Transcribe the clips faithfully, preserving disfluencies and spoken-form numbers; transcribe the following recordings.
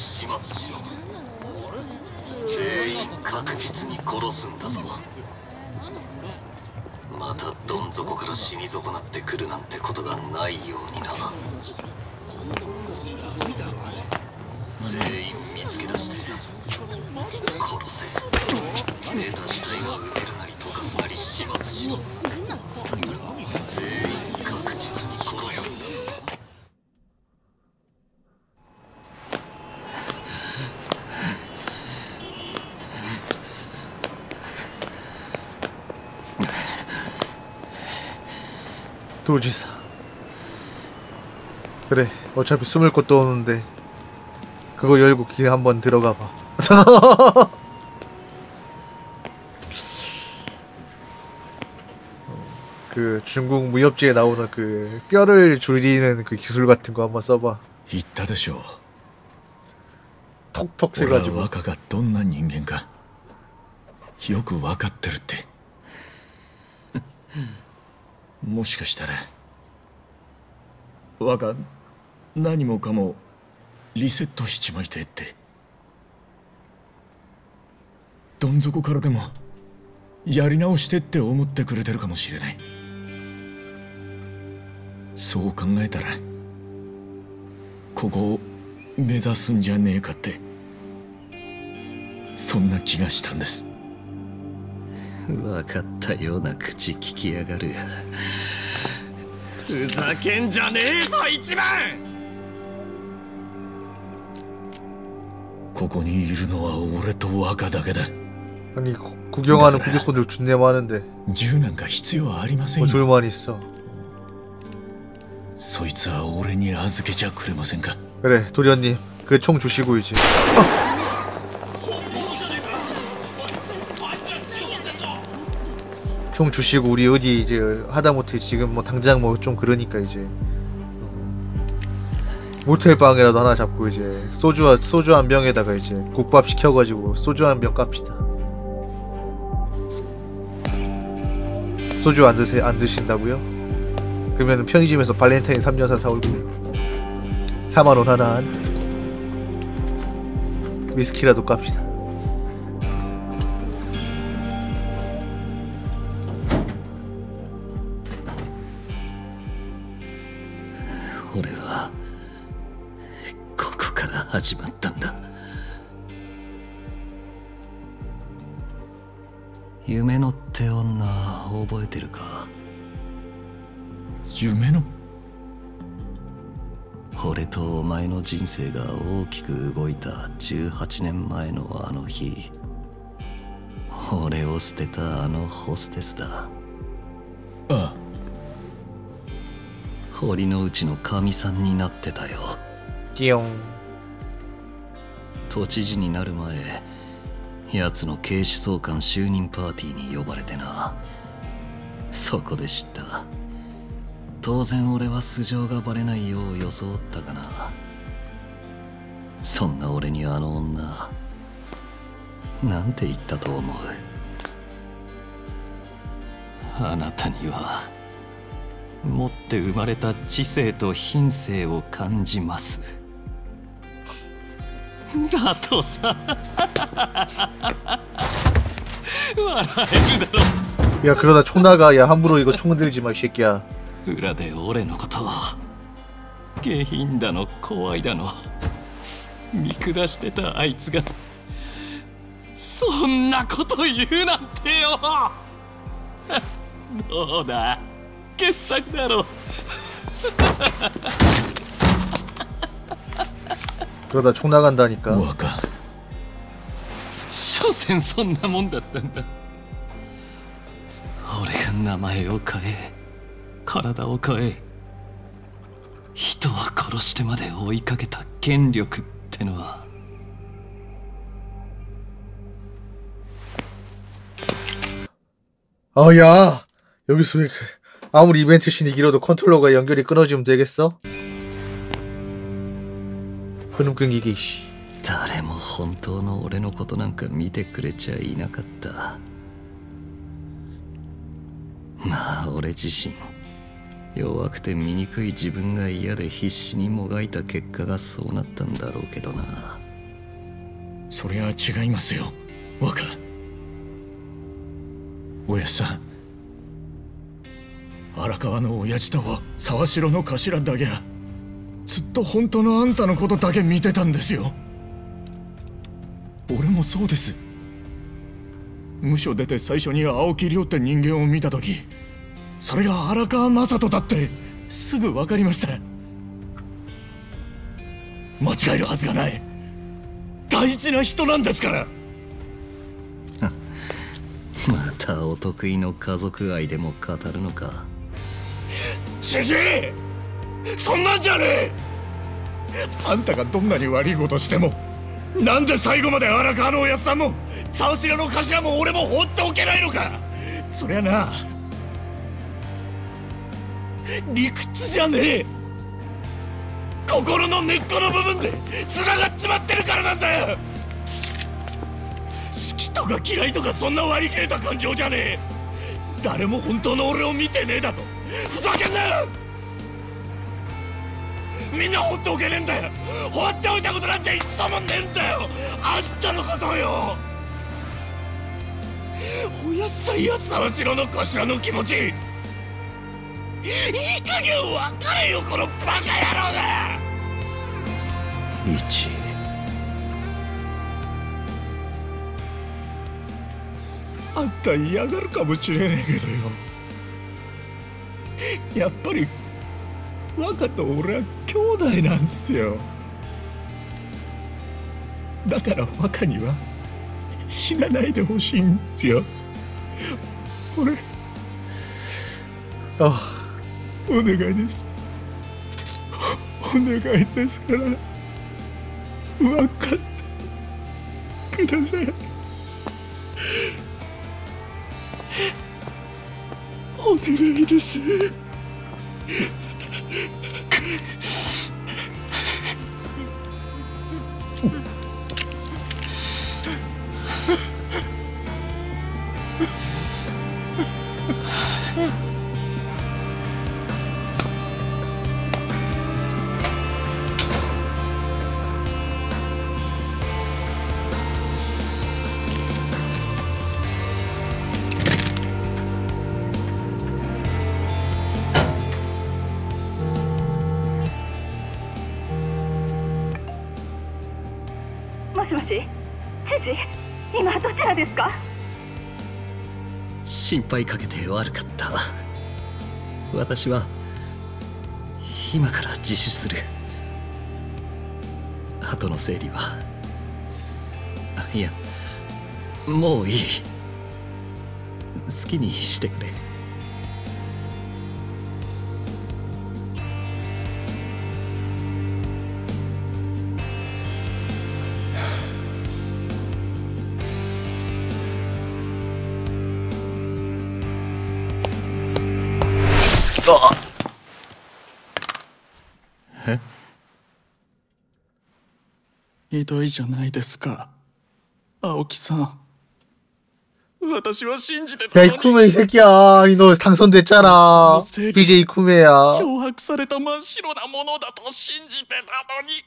始末しろ。全員確実に殺すんだぞ。またどん底から死に損なってくるなんてことがないようにな。全員見つけ出して殺せ。寝た死体は埋めるなり溶かすなり始末しろ。全員確実に殺すんだぞ。 도지사. 그래, 어차피 숨을 곳도 없는데 그거 열고 길 한번 들어가봐. 그 중국 무협지에 나오는 그 뼈를 줄이는 그 기술 같은 거 한번 써봐. 있다でしょ. 톡톡 해가지고. 와카가 どんな人間かよくわかってるって。もしかしたら若何もかもリセットしちまいてって、どん底からでもやり直してって思ってくれてるかもしれない。そう考えたらここを目指すんじゃねえかって、そんな気がしたんです。 分かったような口聞きやがる。ふざけんじゃねえぞ一番。 ここにいるのは俺と若だけだ。 아니 구경하는 구경꾼들 존내 많은데 銃なんか必要ありませんよ。 뭐 줄만 있어. そいつは俺に預けちゃくれませんか? 그래 도련님 그 총 주시고 이제. 어! 총 주시고 우리 어디 이제 하다못해 지금 뭐 당장 뭐 좀 그러니까 이제 모텔 방이라도 하나 잡고 이제 소주 소주 한 병에다가 이제 국밥 시켜가지고 소주 한 병 깝시다. 소주 안 드세 안 드신다고요? 그러면 편의점에서 발렌타인 삼 년산 사올게요. 사만 원 하나 한 위스키라도 깝시다. 우리가 ここから始まったんだ。夢のって女覚えてるか？ 夢の？ 俺とお前の人生が大きく動いたじゅうはちねんまえのあの日、俺を捨てたあのホステスだ。 ああ。 堀之内の神さんになってたよ。 ギヨン。 都知事になる前、奴の警視総監就任パーティーに呼ばれてな。そこで知った。当然俺は素性がバレないよう装ったがな。そんな俺にあの女なんて言ったと思う？あなたには持って生まれた知性と品性を感じます。だとさ。笑えるだろ。 야 그러다 총 나가. 야 함부로 이거 총 들지 마 이 새끼야. 裏で俺のことを下品だの怖いだの見下してたあいつがそんなこと言うなんてよ。どうだ傑作だろ。 그러다 총 나간다니까. 若。 所詮そんなもんだったんだ。俺が名前を変え体を変え人を殺してまで追いかけた権力ってのは。 아, 야! 여기서 왜, 아무리 이벤트 신이 길어도 컨트롤러가 연결이 끊어지면 되겠어? 흐름 끊기기, 씨. 誰も本当の俺のことなんか見てくれちゃいなかった。まあ、俺自身、弱くて醜い自分が嫌で必死にもがいた結果がそうなったんだろうけどな。 そりゃ違いますよ、若。おやさん、荒川の親父と沢城の頭だけはずっと本当のあんたのことだけ見てたんですよ。俺もそうです。無所出て最初に青木亮って人間を見た時、それが荒川雅人だってすぐ分かりました。間違えるはずがない。大事な人なんですから。 またお得意の家族愛でも語るのか。 ちげえ、そんなんじゃねえ。あんたがどんなに悪いことしても、なんで最後まで荒川のおやつさんも沢城の頭も俺も放っておけないのか。そりゃな、理屈じゃねえ、心の根っこの部分で繋がっちまってるからなんだよ。好きとか嫌いとかそんな割り切れた感情じゃねえ。誰も本当の俺を見てねえだとふざけんなよ。みんな放っておけねえんだよ。放っておいたことなんて一度もねえんだよ、あんたのことをよ。おやっさいや沢城の頭の気持ち、いい加減分かれよ、このバカ野郎が。 一あんた嫌がるかもしれねえけどよ、やっぱり若と俺は兄弟なんすよ。だから若には死なないでほしいんですよ。俺あお願いです、お願いですから分かってください。お願いです。 もしもし、知事、今どちらですか？ 心配かけて悪かった。私は今から自首する。後の整理は、いや、もういい。好きにしてくれ。 え？ひどいじゃないですか、青木さん。私は信じてた 야, のに。 이쿠메 이 새끼야. 이 너 당선됐잖아. 비제이 이쿠메야. 脅迫された真っ白なものだと信じてたのに。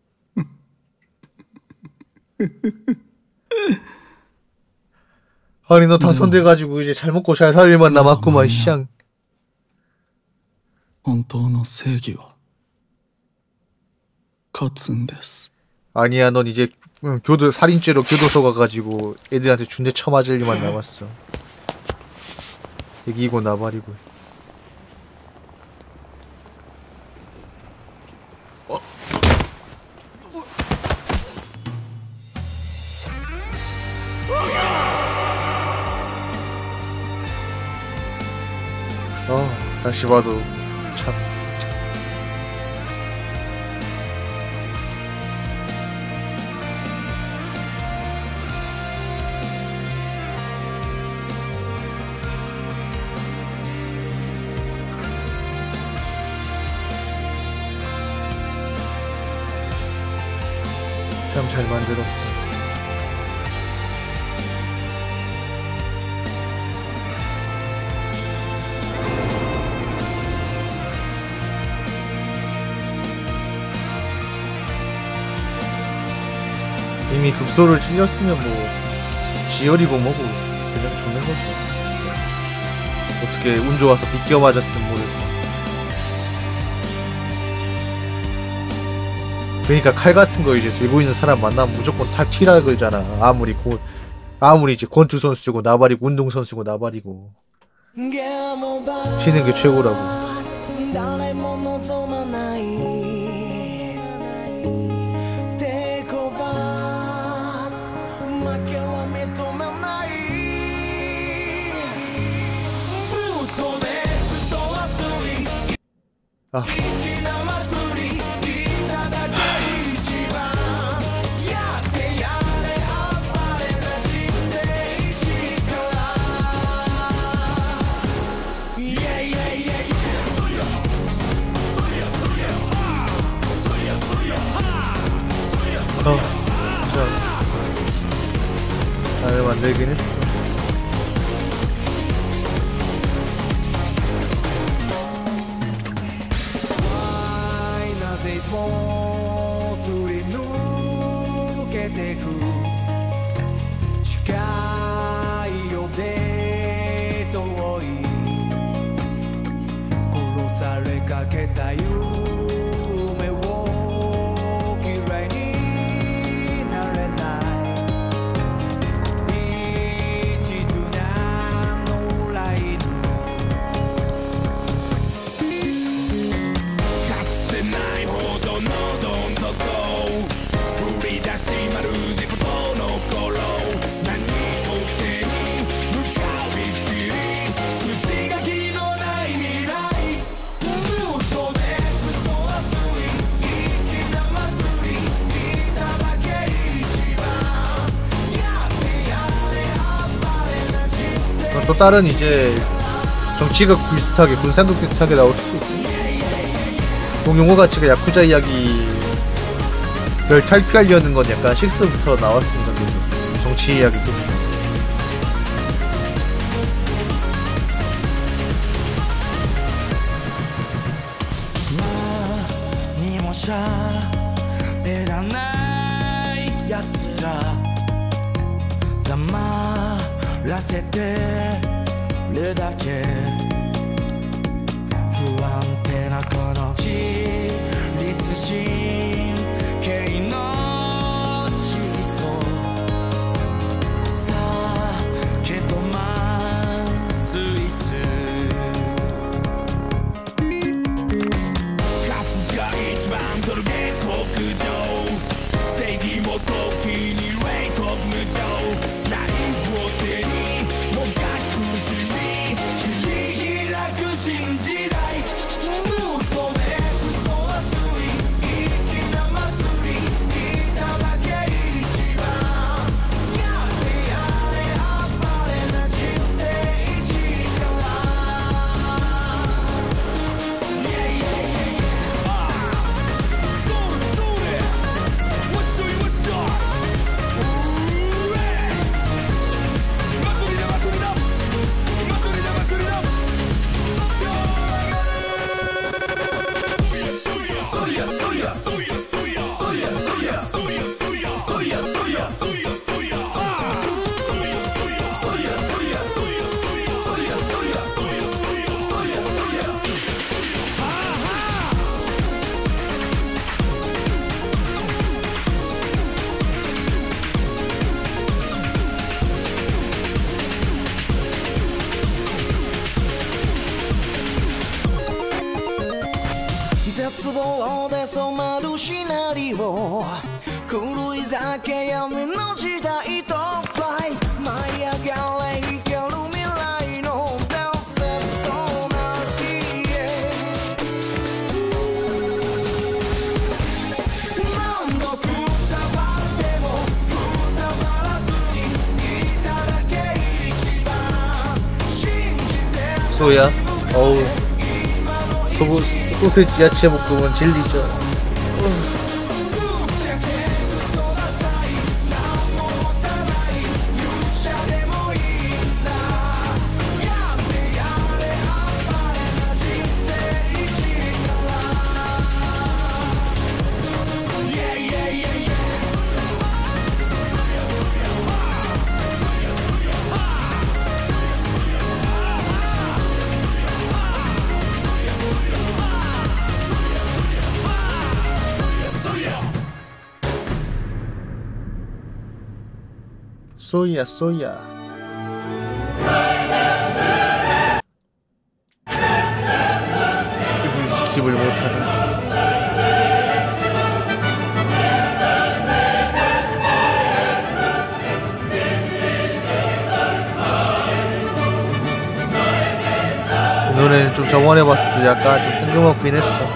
아니 너 당선돼가지고 이제 잘 먹고 잘 살 일만 남았구만. 샹. 本当の正義は勝つんです。 아니야, 넌 이제 교도 살인죄로 교도소 가가지고 애들한테 준대 쳐맞을 일만 남았어. 애기고 나발이고. 어, 다시 봐도 참. 참 잘 만들었어. 이미 급소를 찔렸으면 뭐 지혈이고 뭐고 그냥 죽는 거죠. 어떻게 운 좋아서 비껴 맞았으면 모르겠고. 그러니까 칼 같은 거 이제 들고 있는 사람 만나면 무조건 탈 튀라 그러잖아. 아무리 고 아무리 이제 권투 선수고 나발이고 운동 선수고 나발이고 튀는 게 최고라고. 아. 어, 자, 잘 만들긴 했어. 또 다른 이제 정치극 비슷하게 군상극 비슷하게 나올 수도 있고, 용용호 같이 야쿠자 이야기 별 탈피하려는 건 약간 식스부터 나왔습니다. 그래서 정치 이야기 좀. らせてるだけ不安定なこの自立心系の思想さあけどまスイスカスが一番取る下克上正義も時に冷酷無情ライフを手に新時代ムードで嘘はつい粋な祭りいただけ一番やれやれあっぱれな人生一からイェイイェイイェイそれそれ What's up what's up 祭りだ祭りだ祭りだ祭りだ絶望で染まるシナリオ狂い酒闇の時代とフライ舞い上がれ生ける未来の伝説となり何度くたばってもくたばらずにいただけ一番信じて 소야 어우 소부 소세지 야채 볶음은 진리죠. 어. 쏘이야 쏘이야. 이분 스킵을 못하다. 이 노래는 좀 저번에 봤을 때 약간 좀 뜬금없긴 했어.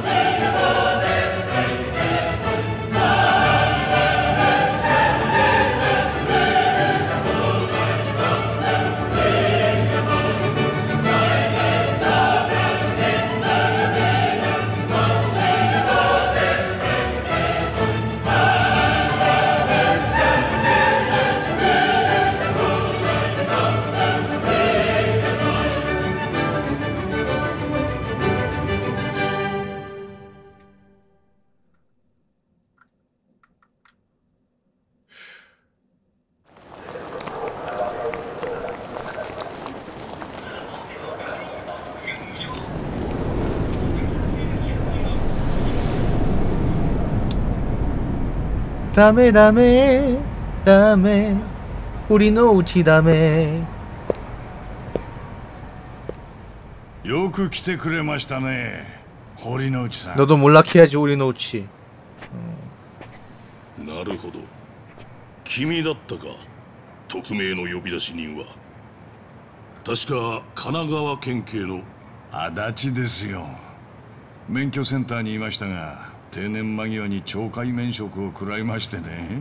다메 다메 다메 우리 노우치 다메. よく来てくれましたね、堀之内さん。 너도 몰락해야지 우리 노우치. なるほど。君だったか。匿名の呼び出し人は。確か神奈川県警の足立ですよ。免許センターにいましたが、定年間際に懲戒免職を食らいましてね。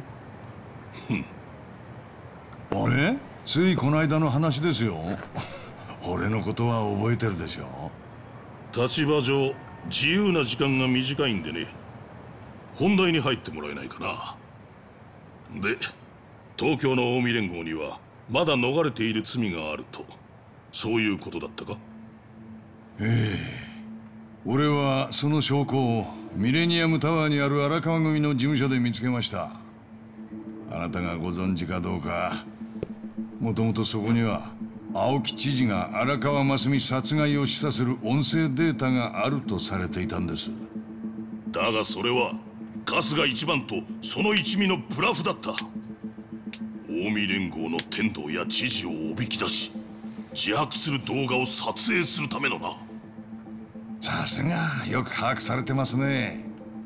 あれ、ついこの間の話ですよ。俺のことは覚えてるでしょ。 立場上自由な時間が短いんでね。本題に入ってもらえないかな。で、東京の近江連合にはまだ逃れている罪があると、そういうことだったか。 ええ、俺はその証拠をミレニアムタワーにある荒川組の事務所で見つけました。あなたがご存知かどうか、もともとそこには青木知事が荒川真澄殺害を示唆する音声データがあるとされていたんです。 だがそれは春日一番とその一味のブラフだった。近江連合の天道や知事をおびき出し、自白する動画を撮影するためのな。 さすがよく把握されてますね。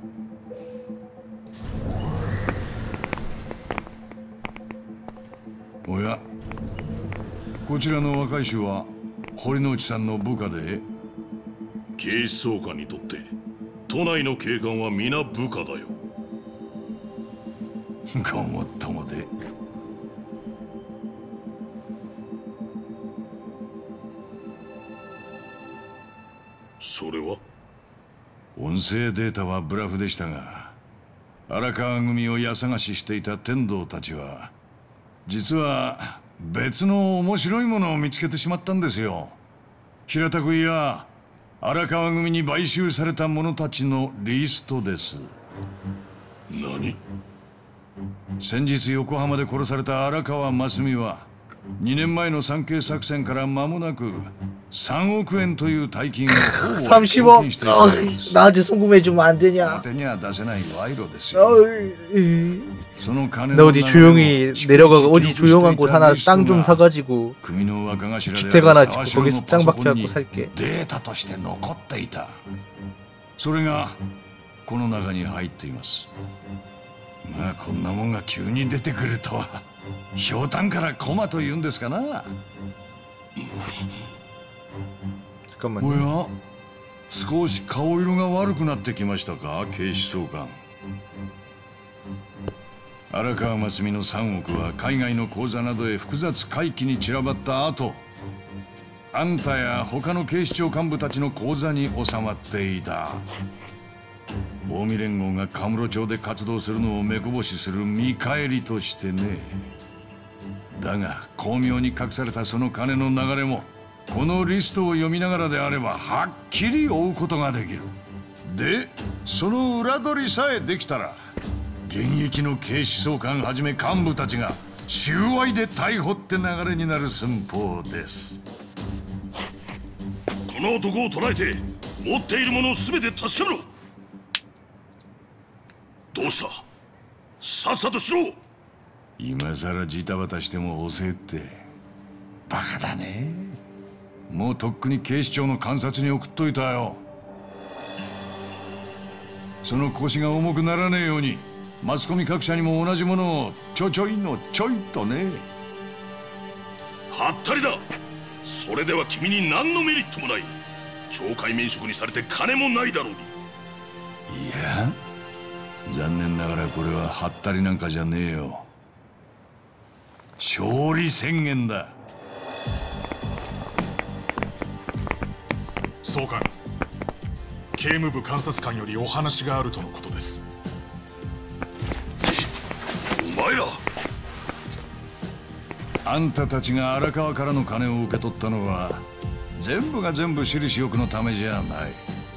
おや、こちらの若い衆は堀之内さんの部下で。 警視総監にとって都内の警官は皆部下だよ。 ごもっともで。 それは音声データはブラフでしたが、荒川組を家探ししていた天道たちは実は別の面白いものを見つけてしまったんですよ。平たく言や荒川組に買収された者たちのリストです。 何？ 先日横浜で殺された荒川真澄はにねんまえの産経作戦から間もなくさんおくえんという大金を 삼십 억. 어, 나한테 송금해주면 안 되냐? 手には出せない賄賂ですよ。 나 어디 조용히 내려가고 어디 조용한 곳 하나 땅 좀 사가지고 주택 하나 짓고 거기서 땅 박혀갖고 살게. データとして残っていた。それがこの中に入っています。まあこんなもんが急に出てくるとは。ひょうたんからコマと言うんですかな。おや、少し顔色が悪くなってきましたか、警視総監。荒川真澄のさんおくは海外の口座などへ複雑回帰に散らばった後、あんたや他の警視庁幹部たちの口座に収まっていた。近江連合がカムロ町で活動するのを目こぼしする見返りとしてね。だが巧妙に隠されたその金の流れもこのリストを読みながらであればはっきり追うことができる。で、その裏取りさえできたら現役の警視総監はじめ幹部たちが収賄で逮捕って流れになる寸法です。 この男を捕らえて持っているものを全て確かめろ。どうした？さっさとしろ。 今さらジタバタしても遅えってバカだね。もうとっくに警視庁の監察に送っといたよ。その腰が重くならねえようにマスコミ各社にも同じものをちょちょいのちょいとね。 はったりだ。それでは君に何のメリットもない。懲戒免職にされて金もないだろうに。 いや残念ながらこれははったりなんかじゃねえよ。勝利宣言だ。 総監、警務部監察官よりお話があるとのことです。 お前らあんたたちが荒川からの金を受け取ったのは全部が全部私利私欲のためじゃない。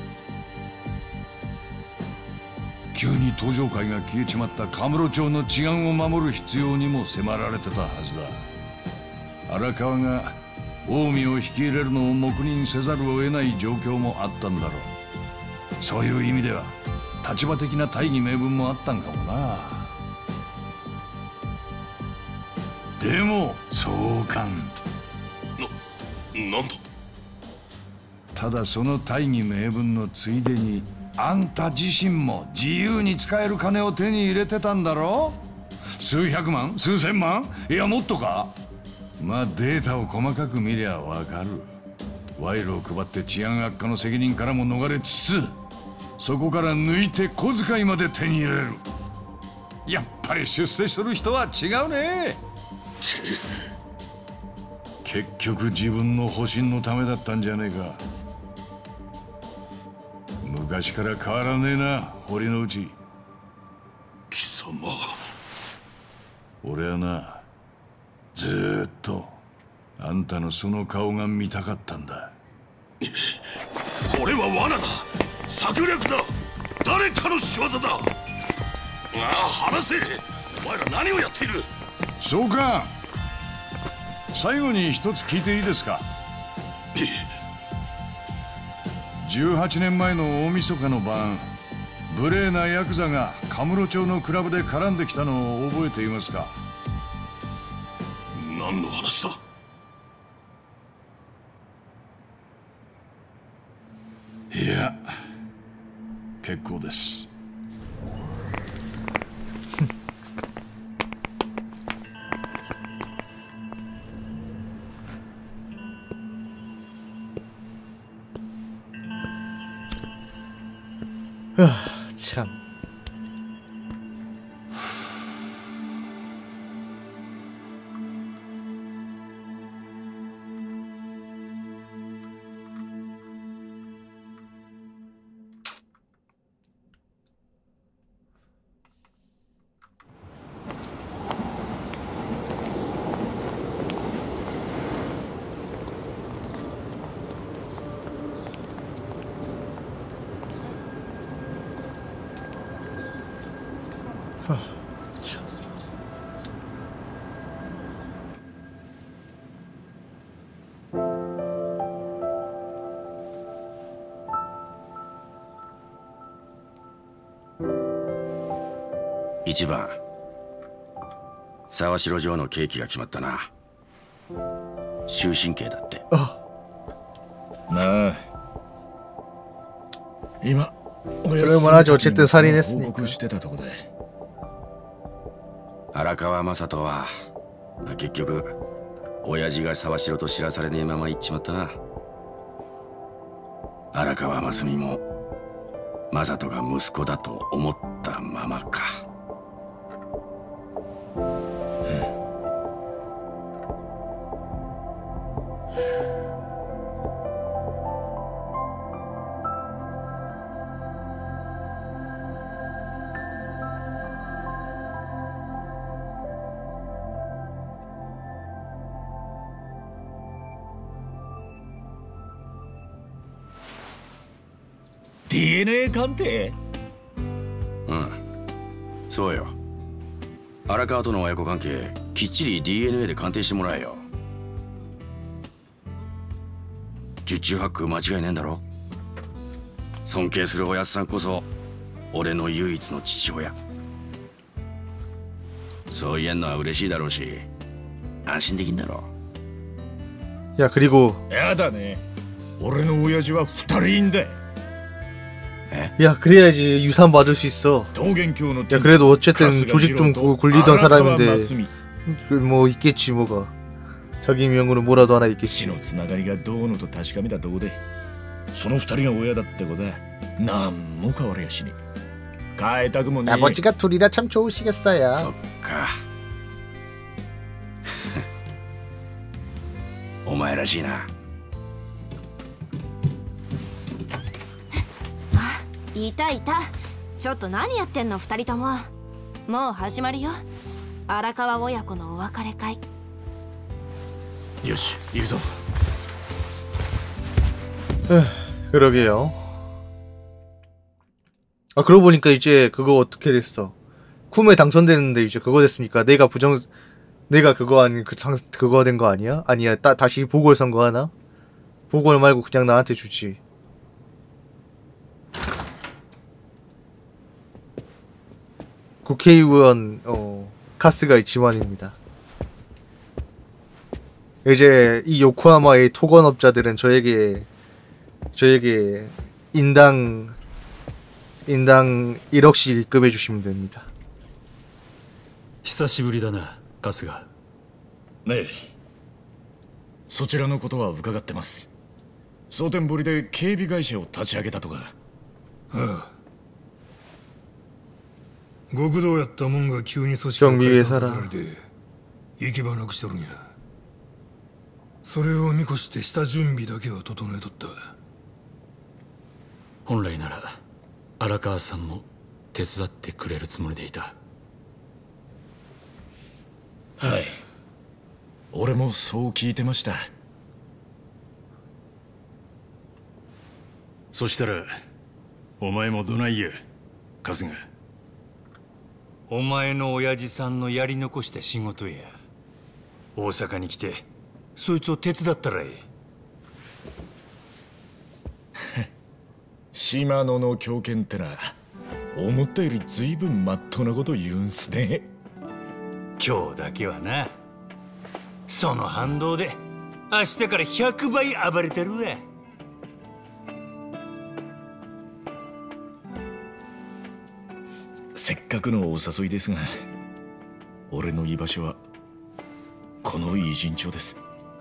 急に登場会が消えちまったカムロ町の治安を守る必要にも迫られてたはずだ。荒川が近江を引き入れるのを黙認せざるを得ない状況もあったんだろう。そういう意味では立場的な大義名分もあったんかもな。でも総監、 な、なんだ。 ただその大義名分のついでにあんた自身も自由に使える金を手に入れてたんだろ。数百万、数千万、いやもっとか。まあデータを細かく見りゃわかる。賄賂を配って治安悪化の責任からも逃れつつ、そこから抜いて小遣いまで手に入れる。やっぱり出世する人は違うね。結局自分の保身のためだったんじゃねえか。昔から変わらねえな、堀之内。 貴様。 俺はな、ずーっとあんたのその顔が見たかったんだ。 これは罠だ。策略だ。誰かの仕業だ。ああ、話せ。お前ら何をやっている。 総監、最後に一つ聞いていいですか。じゅうはちねんまえの大晦日の晩、無礼なヤクザがカムロ町のクラブで絡んできたのを覚えていますか。 何の話だ。 いや結構です。 참. 一番沢城城の刑期が決まったな。終身刑だって。 あなあ、今おや 그러면 아주 어쨌든 살인했으니까. 報告してたとこで。 荒川雅人は結局親父が沢城と知らされねえまま行っちまったな。荒川真澄も雅人が息子だと思ったままか。 ディーエヌエー 鑑定。 うん、そうよ。荒川との親子関係きっちり ディーエヌエー で鑑定してもらえよ。十中八九間違いねえんだろ。尊敬するおやっさんこそ俺の唯一の父親。 そう言えんのは嬉しいだろうし安心できんだろ。 야 그리고 やだね。俺の親父は二人いんだ。 야 그래야지 유산 받을 수 있어. 桃源郷の 야 그래도 어쨌든 조직 좀 구- 굴리던 사람인데 그 뭐 있겠지 뭐가. 자기 명으로 뭐라도 하나 死 있겠지. のつながりがどうのと確かめたとこでその二人が親だってことはなんも変わりやしねえ。変えたくもねえ。 아버지가 둘이라 참 좋으시겠어요. そっかお前らしいな。 いたいた。ちょっと何やってんの二人とも。もう始まるよ。荒川親子のお別れ会。 よし行くぞ。 그러게요. 아 그러고 보니까 이제 그거 어떻게 됐어? 쿰에 당선됐는데 이제 그거 됐으니까 내가 부정 내가 그거 아니 그 장 그거 된 거 아니야? 아니야. 따, 다시 보궐선거 하나? 보궐 말고 그냥 나한테 주지. 국회의원 어 카스가 있지만입니다. 이제 이 요코하마의 토건업자들은 저에게 저에게 인당 인당 일억씩 입금해 주시면 됩니다. 久しぶりだな、春日。 ねえ、そちらのことは伺ってます。蒼天堀で警備会社を立ち上げたとか。 ああ、極道やったもんが急に組織を 경비 解散 회사라 させられて行き場なくしとるんや。それを見越して下準備だけは整えとった。 本来なら荒川さんも手伝ってくれるつもりでいた。 はい、俺もそう聞いてました。 そしたらお前もどないや、春日。お前の親父さんのやり残した仕事や。大阪に来てそいつを手伝ったらええ。島野の狂犬ってな、思ったよりずいぶんまっとうなこと言うんすね。 今日だけはな。その反動で明日からひゃくばい暴れてるわ。 せっかくのお誘いですが、俺の居場所はこの偉人町です。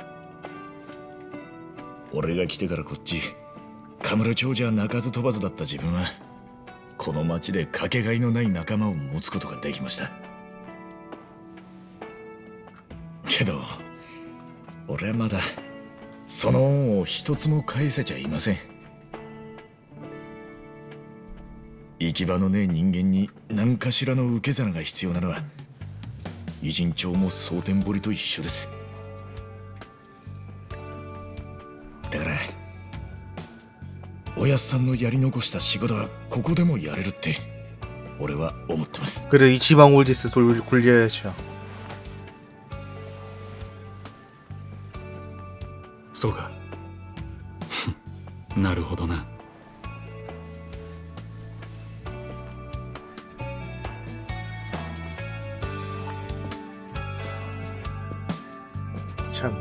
俺が来てからこっち神村町じゃ鳴かず飛ばずだった自分はこの町でかけがえのない仲間を持つことができました。けど俺はまだその恩を一つも返せちゃいません。行き場のねえ人間に何かしらの受け皿が必要なのは偉人町も蒼天堀と一緒です。だからおやっさんのやり残した仕事はここでもやれるって俺は思ってます。 그래 이치방 올디스 돌 굴려야죠. そうか。なるほどな。 참.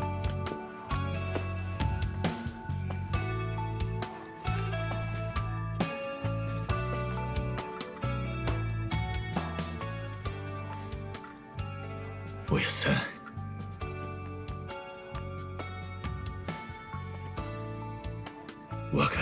おやっさん、若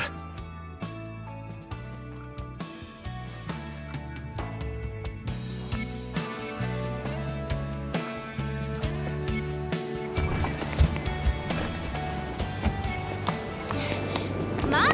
待って。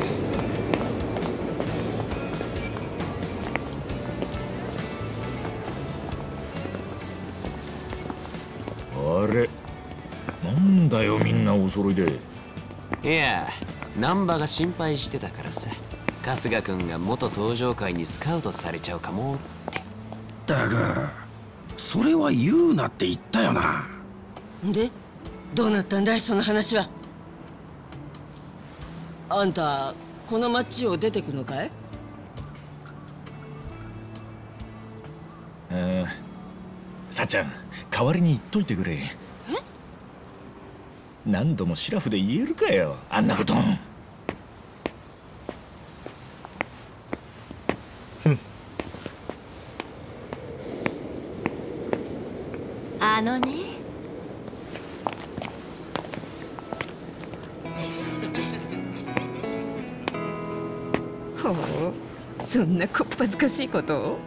あれ、なんだよみんなお揃いで。 いや、難波が心配してたからさ。春日君が元登場会にスカウトされちゃうかもって。 だがそれは言うなって言ったよな。 でどうなったんだいその話は。あんたこの町を出てくのかい？ ああ、 さっちゃん代わりに言っといてくれ。え？何度もシラフで言えるかよあんなこと。 あのね。 ほう、そんなこっぱずかしいことを。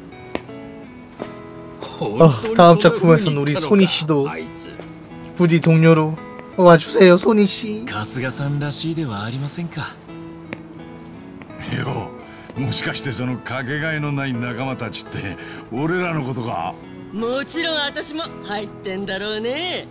어, 다음 작품에서는 우리 소니 씨도 부디 동료로 와주세요, 소니 씨. 春日さんらしいではありませんか。 よ、もしかしてそのかけがえのない仲間たちって俺らのことか。 もちろん私も入ってんだろうね。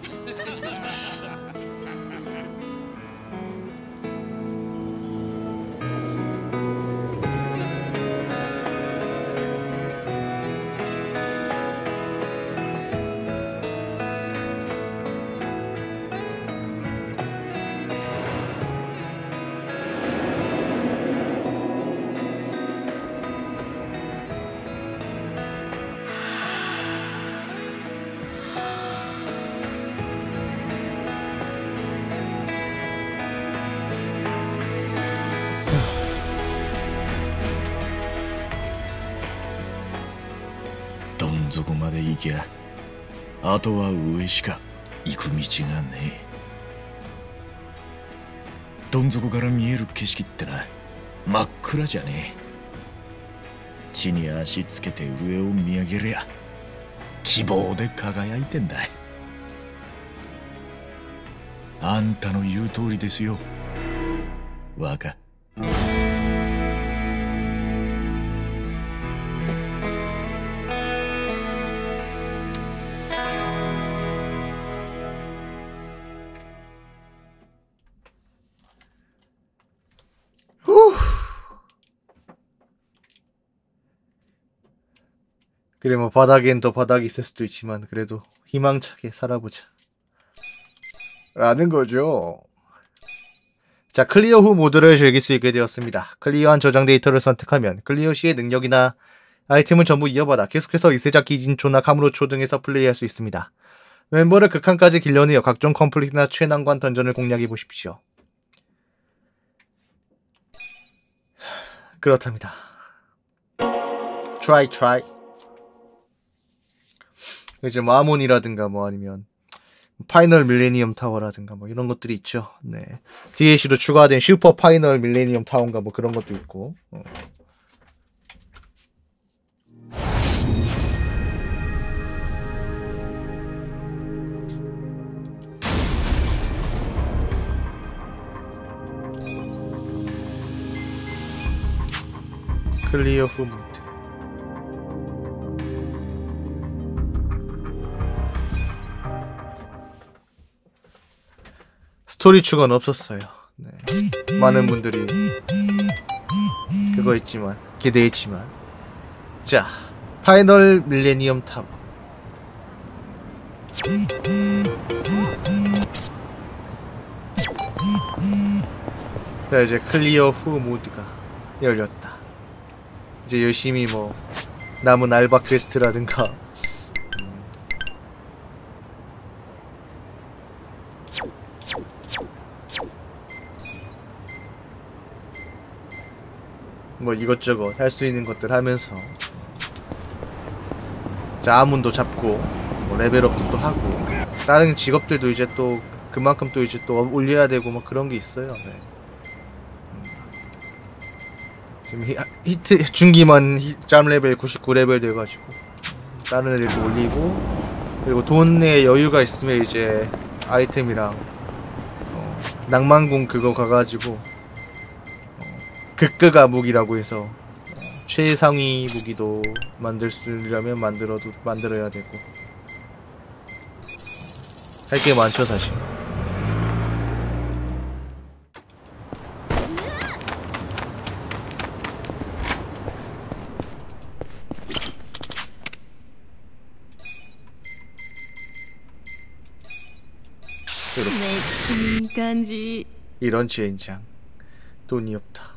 どん底まで行きゃあとは上しか行く道がねえ。どん底から見える景色ってな真っ暗じゃねえ。地に足つけて上を見上げりゃ希望で輝いてんだ。あんたの言う通りですよ若。 그래 뭐 바닥엔 더 바닥이 있을 수도 있지만 그래도 희망차게 살아보자 라는 거죠. 자, 클리어 후 모드를 즐길 수 있게 되었습니다. 클리어한 저장 데이터를 선택하면 클리어 시의 능력이나 아이템을 전부 이어받아 계속해서 이세자키 진초나 카무로초 등에서 플레이할 수 있습니다. 멤버를 극한까지 길러내어 각종 컴플릿이나 최난관 던전을 공략해 보십시오. 그렇답니다. try try. 이제 마몬이라든가 뭐 아니면 파이널 밀레니엄 타워라든가 뭐 이런 것들이 있죠. 네. 디엘씨로 추가된 슈퍼 파이널 밀레니엄 타워인가 뭐 그런 것도 있고. 어. 클리어 후 모드. 스토리 추가는 없었어요. 네. 많은 분들이 그거 있지만 기대했지만 자, 파이널 밀레니엄 타워. 자, 이제 클리어 후 모드가 열렸다. 이제 열심히 뭐 남은 알바 퀘스트라든가 뭐 이것저것 할 수 있는 것들 하면서 자, 아문도 잡고 뭐 레벨업도 또 하고 다른 직업들도 이제 또 그만큼 또 이제 또 올려야 되고 뭐 그런 게 있어요. 네. 지금 히, 히트 중기만 히, 짬 레벨 구십구 레벨 돼가지고 다른 애들도 올리고 그리고 돈에 여유가 있으면 이제 아이템이랑 어, 낭만궁 그거 가가지고 극극아 무기라고 해서 어, 최상위 무기도 만들 수려면 만들어도 만들어야 되고 할 게 많죠 사실. 간지. 이런 젠장 돈이 없다.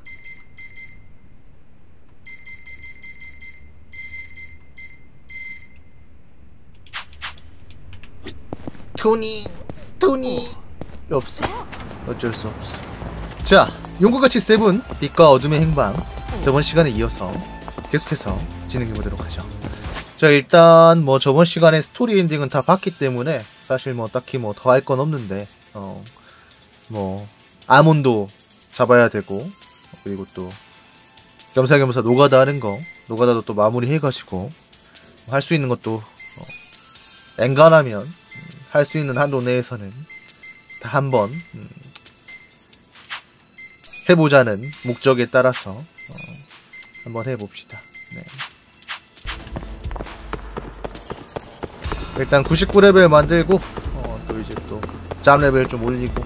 돈이 돈이 없어. 어쩔 수 없어. 자, 용과같이 세븐 빛과 어둠의 행방, 저번 시간에 이어서 계속해서 진행해보도록 하죠. 자, 일단 뭐 저번 시간에 스토리 엔딩은 다 봤기 때문에 사실 뭐 딱히 뭐 더 할 건 없는데, 어 뭐 아몬도 잡아야 되고, 그리고 또 겸사겸사 노가다 하는 거, 노가다도 또 마무리 해가지고 할 수 있는 것도 어, 엔간하면 할 수 있는 한도 내에서는 다 한번 음, 해보자는 목적에 따라서 어, 한번 해봅시다. 네. 일단 구십구 레벨 만들고 어, 또 이제 또 짬 레벨 좀 올리고.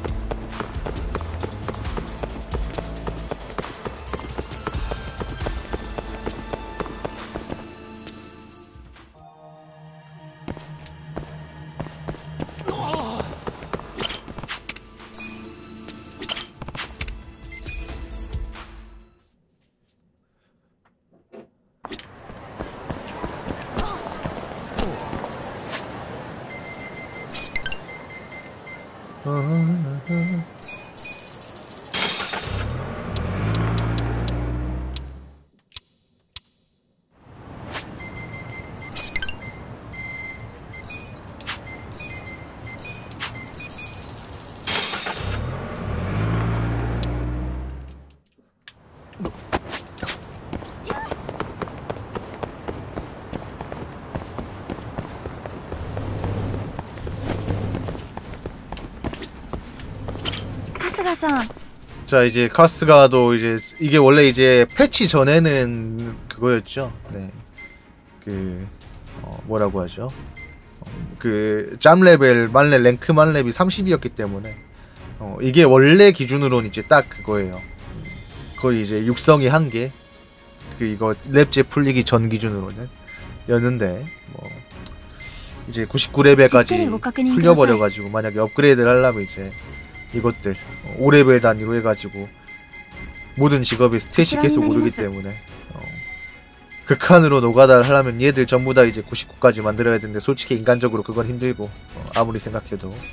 자, 이제 카스가도 이제 이게 원래 이제 패치 전에는 그거였죠. 네, 그 어, 뭐라고 하죠? 어, 그 짬 레벨 만렙 랭크 만렙이 삼십이었기 때문에 어, 이게 원래 기준으로는 이제 딱 그거예요. 거의 이제 육성이 한 개, 그 이거 랩제 풀리기 전 기준으로는 였는데, 뭐 이제 구십구 레벨까지 풀려버려가지고 만약에 업그레이드를 하려면 이제 이것들 오 레벨 단위로 해가지고 모든 직업의 스탯이 계속 오르기 때문에 어, 극한으로 노가다를 하려면 얘들 전부 다 이제 구십구까지 만들어야 되는데, 솔직히 인간적으로 그건 힘들고 어, 아무리 생각해도 어,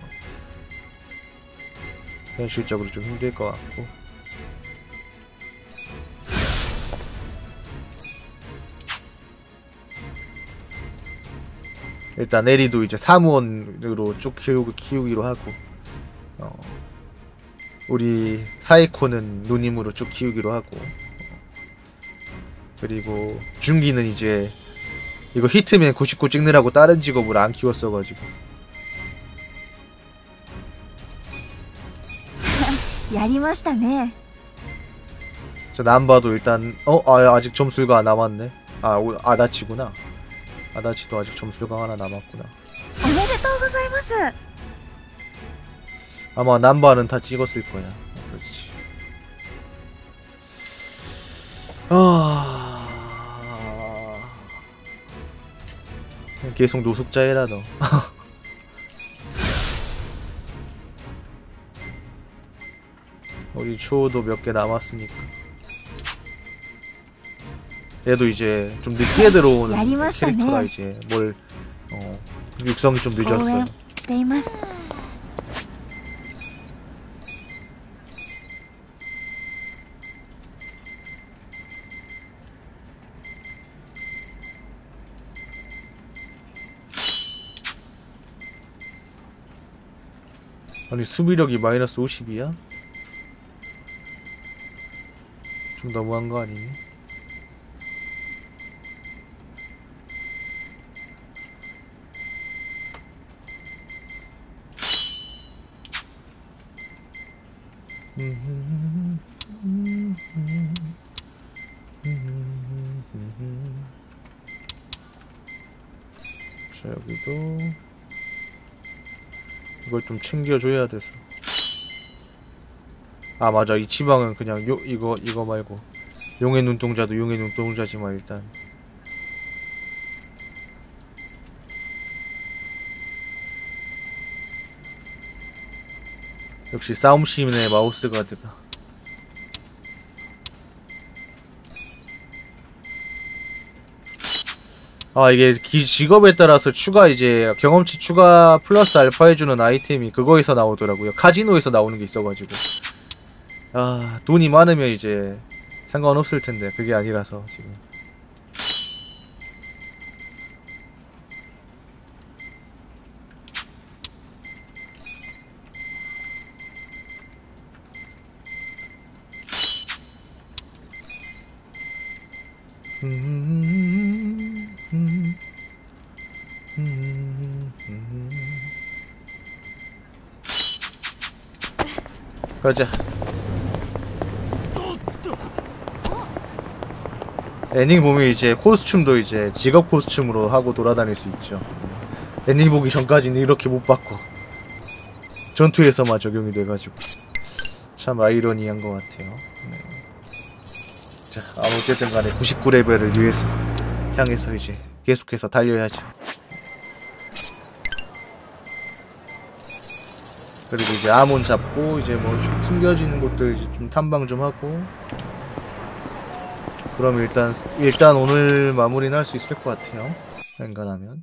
현실적으로 좀 힘들 것 같고. 일단 에리도 이제 사무원으로 쭉 키우기, 키우기로 하고, 어, 우리 사이코는 누님으로 쭉 키우기로 하고, 어, 그리고 준기는 이제 이거 히트맨 구십구 찍느라고 다른 직업을 안 키웠어가지고. 야리마시다네. 저 남바도 일단 어? 아, 아직 점수가 남았네. 아, 오, 아다치구나. 아다치도 아직 점수가 하나 남았구나. 오메데토우고자이마스. 아마 남바는 다 찍었을 거야. 그렇지. 아... 계속 노숙자 해라 너. 우리 초도 몇 개 남았으니까. 얘도 이제 좀 늦게 들어오는 캐릭터라 이제 뭘 어, 육성이 좀 늦었어요. 아니 수비력이 마이너스 오십이야? 좀 너무한 거 아니니? 자, 여기도 이걸 좀 챙겨줘야 돼서. 아 맞아, 이 치방은 그냥 요 이거 이거 말고 용의 눈동자도 용의 눈동자지만 일단 역시 싸움씬의 마우스 가드가. 아 이게 기, 직업에 따라서 추가 이제 경험치 추가 플러스 알파 해주는 아이템이 그거에서 나오더라고요. 카지노에서 나오는 게 있어가지고. 아 돈이 많으면 이제 상관없을 텐데 그게 아니라서 지금. 가자. 엔딩 보면 이제 코스튬도 이제 직업 코스튬으로 하고 돌아다닐 수 있죠. 엔딩 보기 전까지는 이렇게 못 받고 전투에서만 적용이 돼가지고 참 아이러니한 것 같아요. 네. 자, 어쨌든 간에 구십구 레벨을 위해서 향해서 이제 계속해서 달려야죠. 그리고 이제 아몬 잡고 이제 뭐 숨겨지는 곳들 이제 좀 탐방 좀 하고 그럼 일단 일단 오늘 마무리는 할 수 있을 것 같아요. 엔간하면.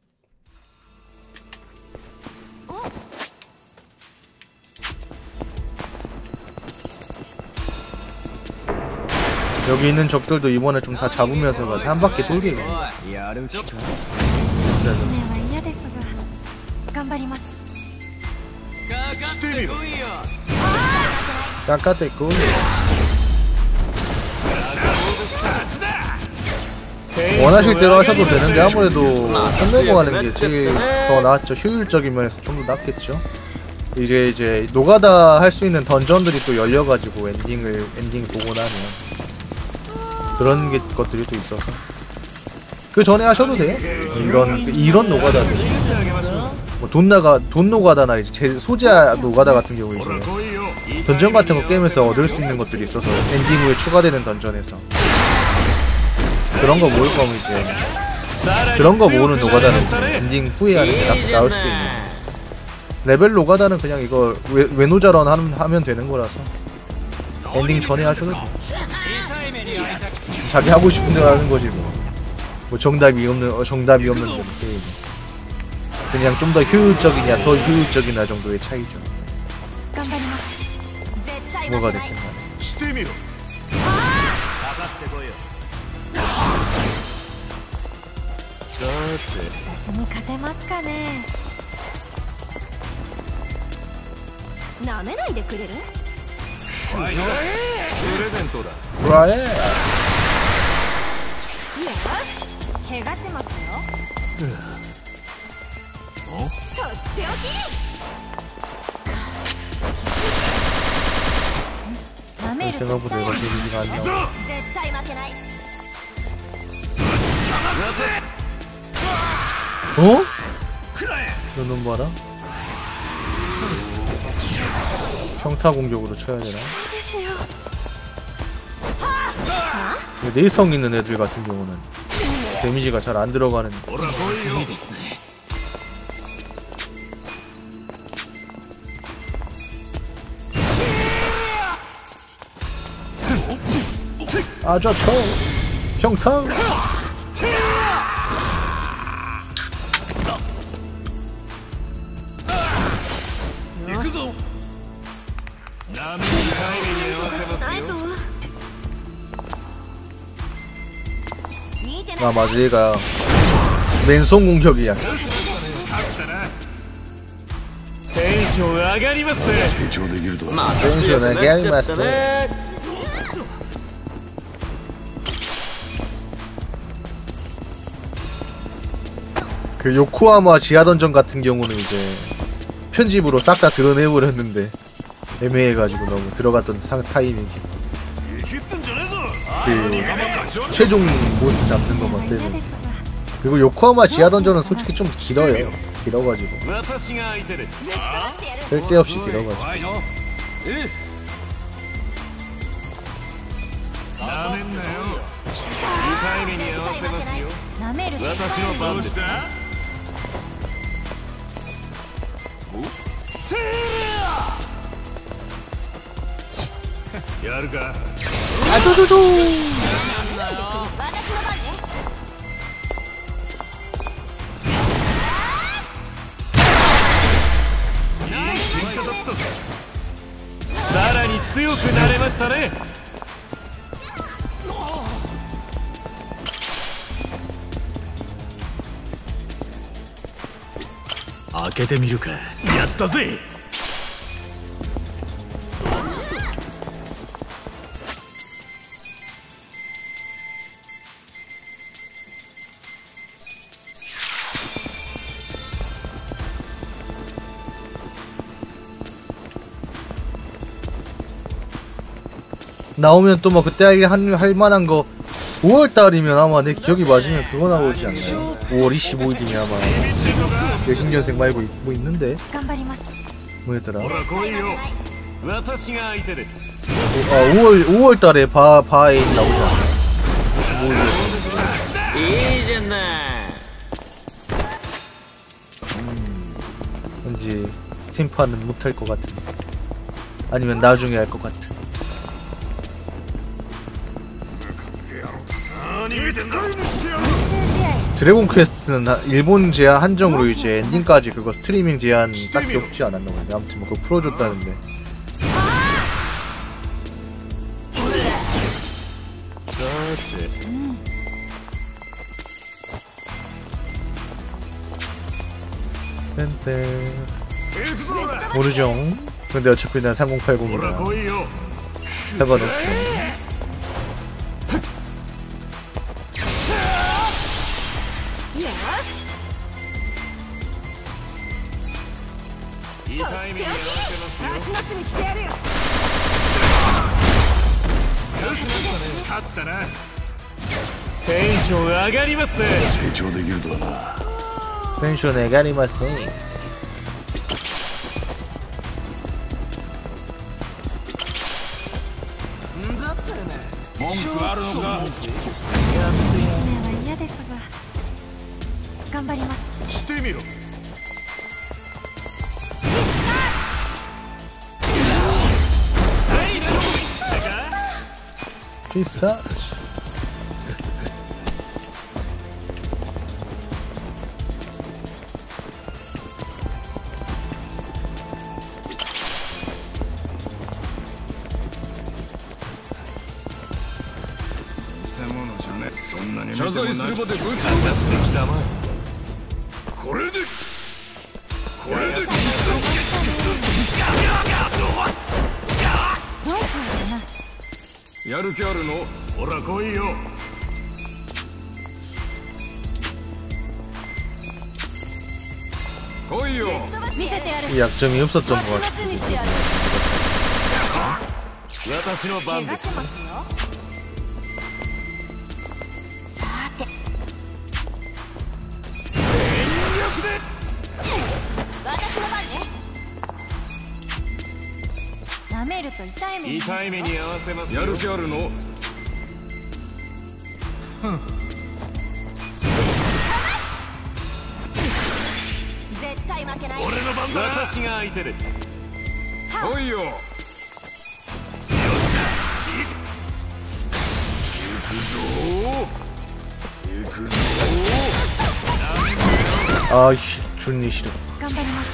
여기 있는 적들도 이번에 좀 다 잡으면서 가서 한 바퀴 돌게. 깎아대고 원하실 대로 하셔도 되는데 아무래도 끝내고 하는 게 제일 더 낫죠. 효율적인 면에서 좀 더 낫겠죠. 이제 이제 노가다 할 수 있는 던전들이 또 열려가지고 엔딩을 엔딩 보고 나면 그런 게 것들이 또 있어서 그 전에 하셔도 돼요. 이런 이런 노가다들 뭐 돈 나가 돈 노가다나 이제 제 소재 노가다 같은 경우 이제 던전 같은 거 게임에서 얻을 수 있는 것들이 있어서 엔딩 후에 추가되는 던전에서 그런 거 모을 거면 이제 그런 거 모으는 노가다는 엔딩 후에 하는 게 나, 나을 수도 있는 레벨 노가다는 그냥 이거 외, 외노자런 하면, 하면 되는 거라서 엔딩 전에 하셔도 돼. 자기 하고 싶은 대로 하는 거지 뭐. 뭐 정답이 없는 어, 정답이 없는 거 그냥 좀 더 효율적이냐 더 효율적이냐 정도의 차이죠. 뭐가 됐든 간에. 그래. 생각보다 이거 재미가 안 나와. 어? 너놈 봐라. 평타 공격으로 쳐야 되나? 내성 있는 애들 같은 경우는 데미지가 잘 안 들어가는. 아, 저 총! 평타! 아, 맞아. 얘가 맨손 공격이야. 텐션上がりますね。 成長できると。 まあ、 テンション上がりますね。 그 요코하마 지하던전 같은 경우는 이제 편집으로 싹 다 드러내버렸는데 애매해가지고 너무 들어갔던 상 타이밍이 그 최종 보스 잡는 것만 때문에. 그리고 요코하마 지하던전은 솔직히 좀 길어요. 길어가지고 쓸데없이 길어가지고. 強くなれましたね。開けてみるか。やったぜ。 나오면 또 뭐 그때 할, 할 만한 거 오월 달이면 아마 내 기억이 맞으면 그거 나오지 않나요? 오월 이십오일이면 아마 여신년생 말고 뭐 있는데? 뭐였더라? 아 오월 오월 달에 바 바에 나오지 않나? 음, 왠지 스팀판은 못할 것 같은. 아니면 나중에 할 것 같은. 드래곤 퀘스트는 일본 제한 한정으로 이제 엔딩까지 그거 스트리밍 제한 딱히 없지 않았나 보네. 아무튼 뭐 그거 풀어줬다는데. 땡땡. 모르죠. 근데 어차피 난 삼공팔공이라 상관없죠. 텐션上がりますね。 成長できるとはな。 テンション上がりますね。 文句あるのか。 いちねんは嫌ですが頑張ります。 してみろ。 ピサ謝罪するまで武器を出してきたな。これでこれでどうしようかな。 やる気あるの？ほら来いよ。来いよ。 약점이 없었던 것 같아. 私の番です。 舐めると痛い目に痛い目に合わせますよ。 やる気あるの？ 絶対負けない。 俺の番だ。私が相手です。 来いよ。行くぞ。 아이씨 준이 싫어. 頑張ります。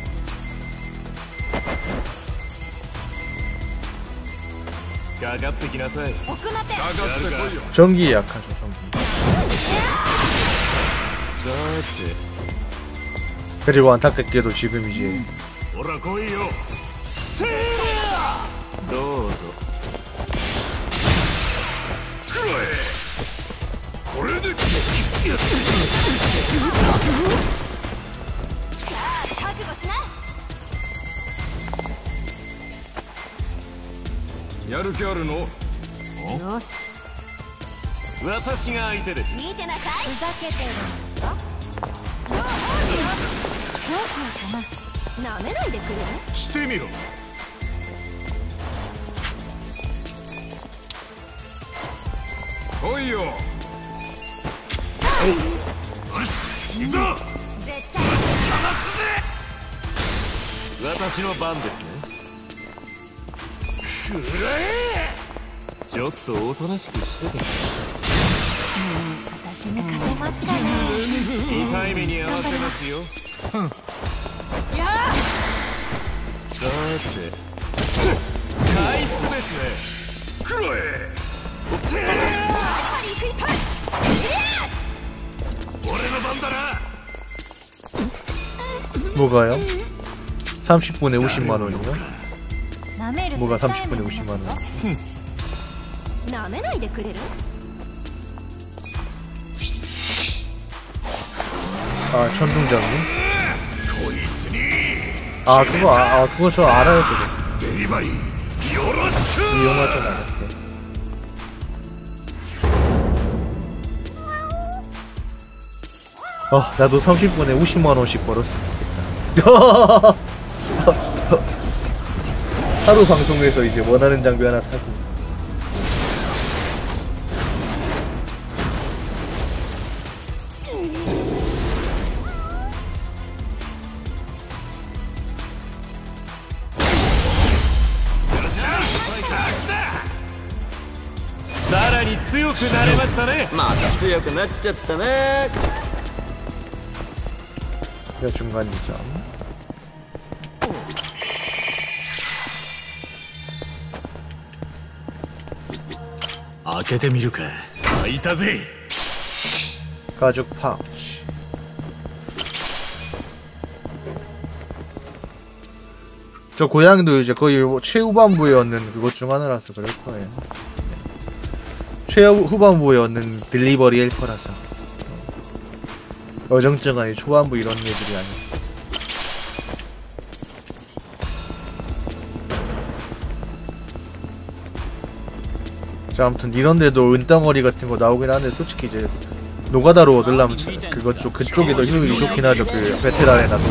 かかってきなさい。 전기 약하죠 전기. さて 그리고 안타깝게도 지금 이제 ほら来いよ。どうぞ。くらえ。これで。 覚悟しな。 やる気あるの？ よし。 私が相手です。 見てなさい。ふざけてるんですか？どうしようかな。舐めないでくれる？ してみろ。来いよ。よし、行くぞ。 絶対。 私の番ですね。 ちょっとおとなしくしてて。 私に勝てますかね。 痛い目に合わせますよ。 やあ。 さて、帰 뭐가요? 삼십 분에 오십만 원이요? 舐める 뭐가 삼십 분에 오십만 원? 舐めないでくれる 아 천둥장군? 아 그거 아, 아 그거 저 알아요 저거. 이 영화 좀 알았대. 아 나도 삼십 분에 오십만 원씩 벌었으면 좋겠다. 하루 방송에서 이제 원하는 장비 하나 사고. 중간 이점. 가죽 파우치. 저 고양이도 이제 거의 최후반부에 얻는 그것 중 하나라서 그럴 거예요. 최후반부에 얻는 딜리버리 헬퍼라서. 어정쩡 아니 초반부 이런 애들이 아니야. 자 아무튼 이런데도 은덩어리 같은 거 나오긴 하는데 솔직히 이제 노가다로 얻으려면 그것 쪽 그쪽이 더 효율이 좋긴 하죠. 그 베테랑에 나도.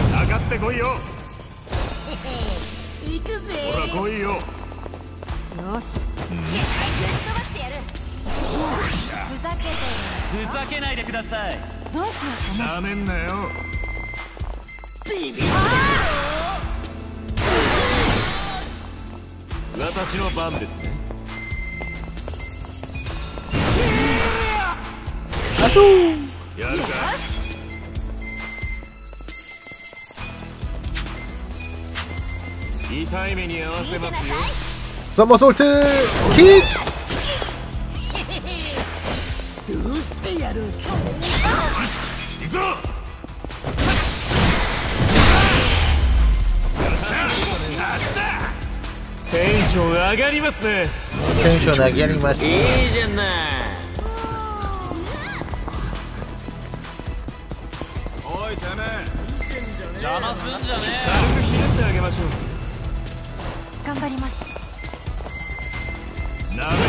서머솔트 킥! 텐션上がりますね. 텐션 上がります. いいじゃない. おいてめえ邪魔すんじゃねえ。 軽くひねってあげましょう。 頑張ります。 なめんなよ。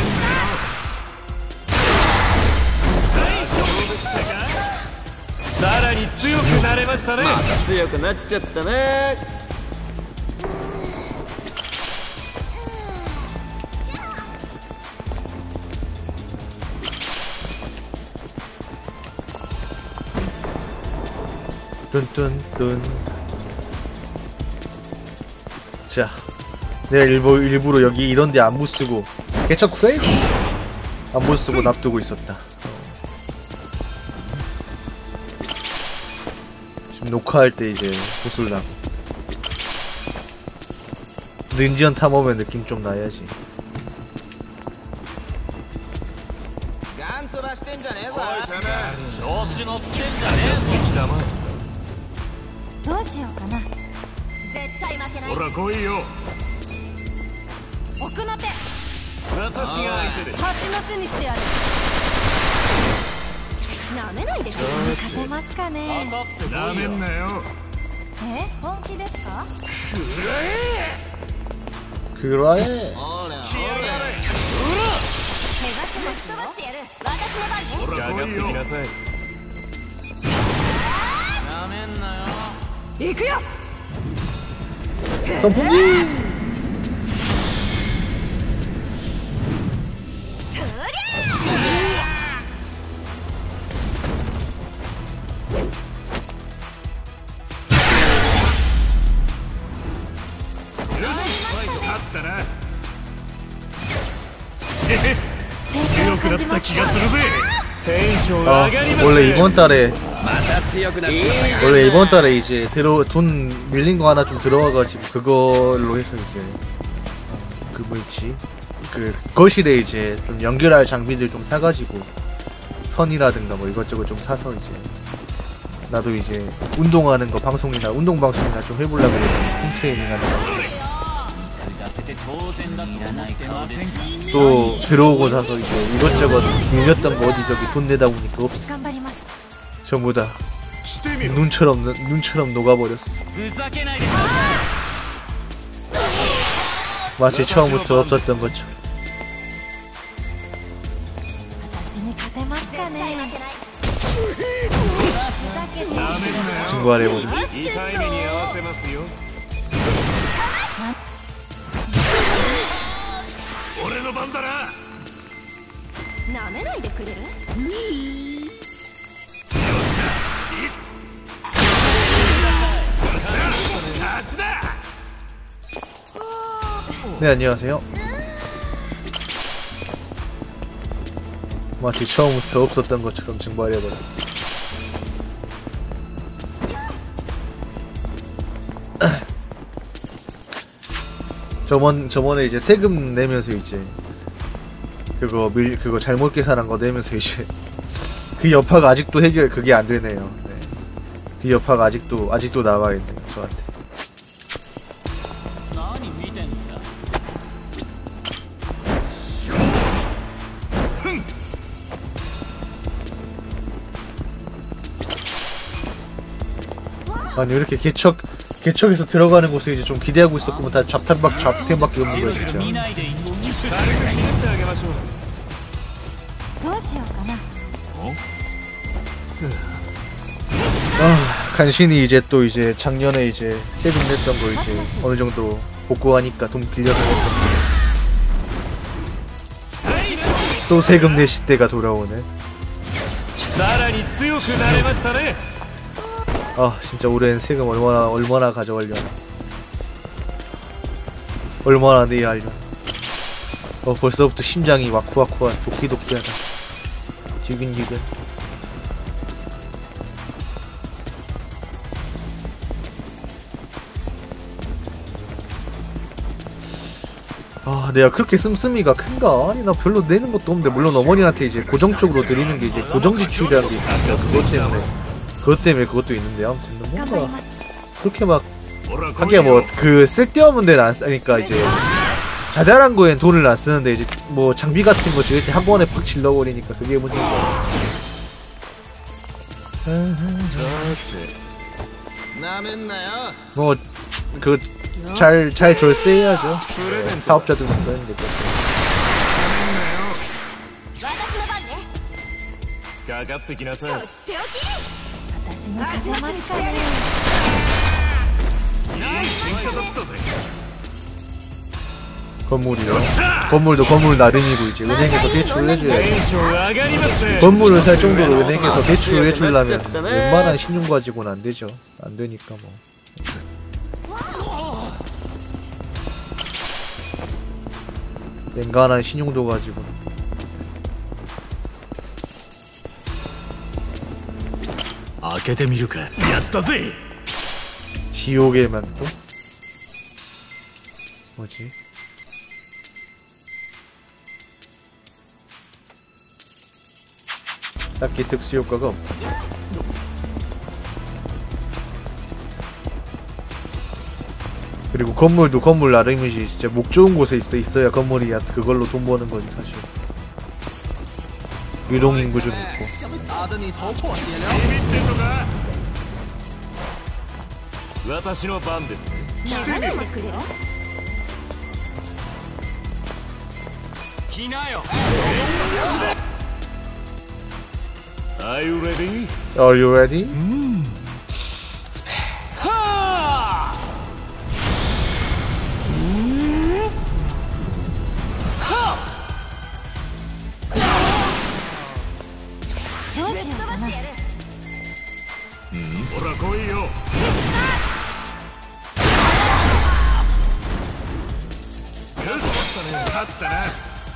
はい、そうでしたか。さらに強くなれましたね。また強くなっちゃったね。 뚠뚠뚠. 자, 내가 일부, 일부러 여기 이런데 안무 쓰고 개척 크레이시 안무 쓰고 납두고 있었다. 지금 녹화할 때 이제 보슬라고. 능지연 탐험의 느낌 좀 나야지. 調子乗ってんじゃねえぞ。 どうしようかな。絶対負けない。ほら来いよ。奥の手。私が相手です。蜂の巣にしてやる。なめないでください。勝てますかね。なめんなよ。え、本気ですか。 くらえ。 行くよ。 선풍기. 아, 원래 이번 달에 원래 이번 달에 이제 들어 돈 밀린 거 하나 좀 들어와가지고 그걸로 해서 이제 그 그 뭐였지 그 거실에 이제 좀 연결할 장비들 좀 사가지고 선이라든가 뭐 이것저것 좀 사서 이제 나도 이제 운동하는 거 방송이나 운동 방송이나 좀 해보려고 홈 트레이닝 하는 거. 또 들어오고 나서 이제 이것저것 밀렸던 거 어디 저기 돈 내다 보니까 없어. 전부 다 눈처럼 눈처럼 녹아버렸어. 마치 처음부터 없었던 것처럼. 증거하래보자. 네, 안녕하세요. 마치 처음부터 없었던 것처럼 증발해버렸어. 저번 저번에 이제 세금 내면서 이제 그거 밀 그거 잘못 계산한 거 내면서 이제 그 여파가 아직도 해결 그게 안 되네요. 네. 그 여파가 아직도 아직도 남아 있네요 저한테. 아니 이렇게 개척 개척에서 들어가는 곳에 이제 좀 기대하고 있었구만. 다 잡템밖 잡템밖에 없는 거야 진짜. 아, 간신히 이제 또 이제 작년에 이제 세금 냈던 거 이제 어느 정도 복구하니까 돈 빌려서 냈던 거. 또 세금 낼 시대가 돌아오네. 아 진짜 올해는 세금 얼마나 얼마나 가져가려나. 얼마나 내야 하려나. 어 벌써부터 심장이 와쿠와쿠한 도키도키하다. 지근지근. 아 내가 그렇게 씀씀이가 큰가? 아니 나 별로 내는 것도 없는데. 물론 어머니한테 이제 고정적으로 드리는 게 이제 고정지출이라는 게 있으니까 그것 때문에 그것 때문에 그것도 있는데 아무튼 뭔가 그렇게 막 하기야 뭐 그 쓸데없는 데는 안 쓰니까 이제 자잘한 거엔 돈을 안 쓰는데 이제 뭐 장비 같은 거 지을 때 한 번에 팍 질러버리니까 그게 문제인 거야. 뭐 그 잘 잘 절세해야죠. 네, 사업자들도 그러는데. 건물이요? 건물도 건물 나름이고 이제 은행에서 대출을 해줘야지. 건물을 살 정도로 은행에서 대출을 해주려면 웬만한 신용 가지고는 안 되죠. 안 되니까 뭐. 냉간한 신용도 가지고. 지옥의 망토? 뭐지? 딱히 특수 효과가 없다. 그리고 건물도 건물 나름이지. 진짜 목 좋은 곳에 있어 있어야 건물이 그걸로 돈 버는 거지 사실. 유동인구 좀 있고. Are you ready? Are you ready? 음. 하! 음. 하! 음, 오라 고이요. 갔다네.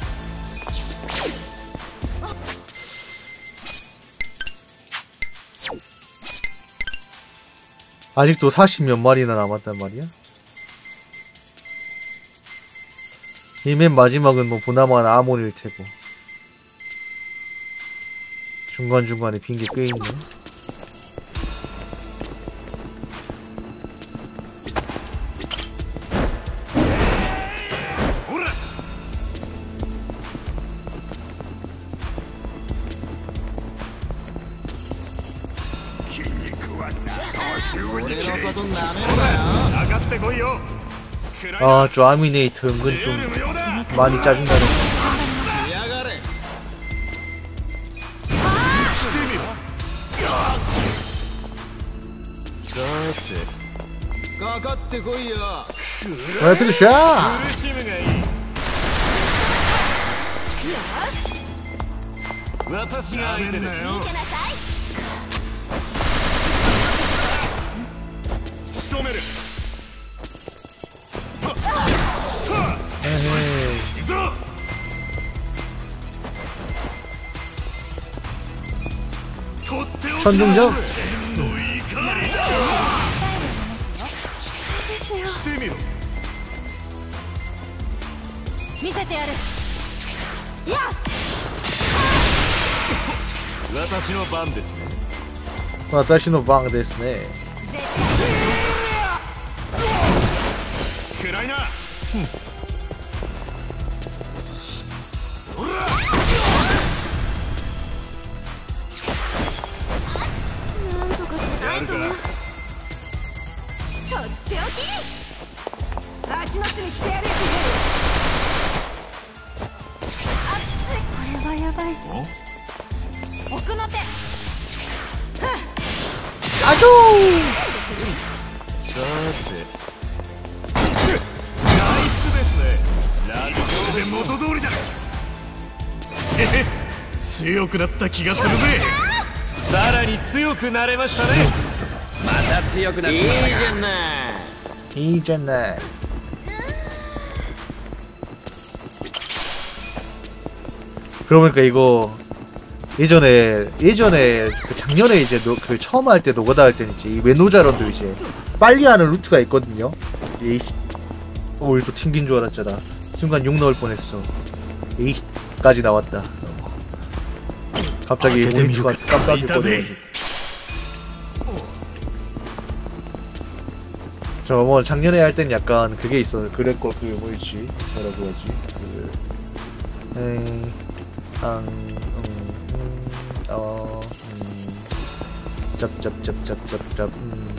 아직도 사십 몇 마리나 남았단 말이야? 이 맨 마지막은 뭐 보나마나 아몬일 테고 중간중간에 빈 게 꽤 있네. 아, 저 아미네이트 은근 좀 많이 짜증나네. 라이트 샷! 천둥정. 見せてやる。やっ。私の番ですね。 私の番ですね。 暗いな。なんとかしないと。とっておき。蜂の巣にしてやる。これはやばい。奥の手。 あちょー。さて。ナイスですね。ラジオで元通りだ。へへ、強くなった気がするぜ。さらに強くなれましたね。また強くなった。いいじゃない。 いいじゃない。 그러고 보니까 이거 예전에 예전에 그 작년에 이제 노, 그 처음 할 때 노가다 할 때는 이제 이 외노자런도 이제 빨리 하는 루트가 있거든요. 에이씨, 오, 또 튕긴 줄 알았잖아. 순간 욕 넣을 뻔했어. 에이까지 나왔다. 갑자기 아, 모니터가 깜빡이 꺼져가지고. 저 뭐 작년에 할 땐 약간 그게 있어. 그랬고 그 뭐였지? 뭐라고 하지? 그 에이. 앙, 음, 음, 어, 음, 짭짭짭짭짭짭, 음.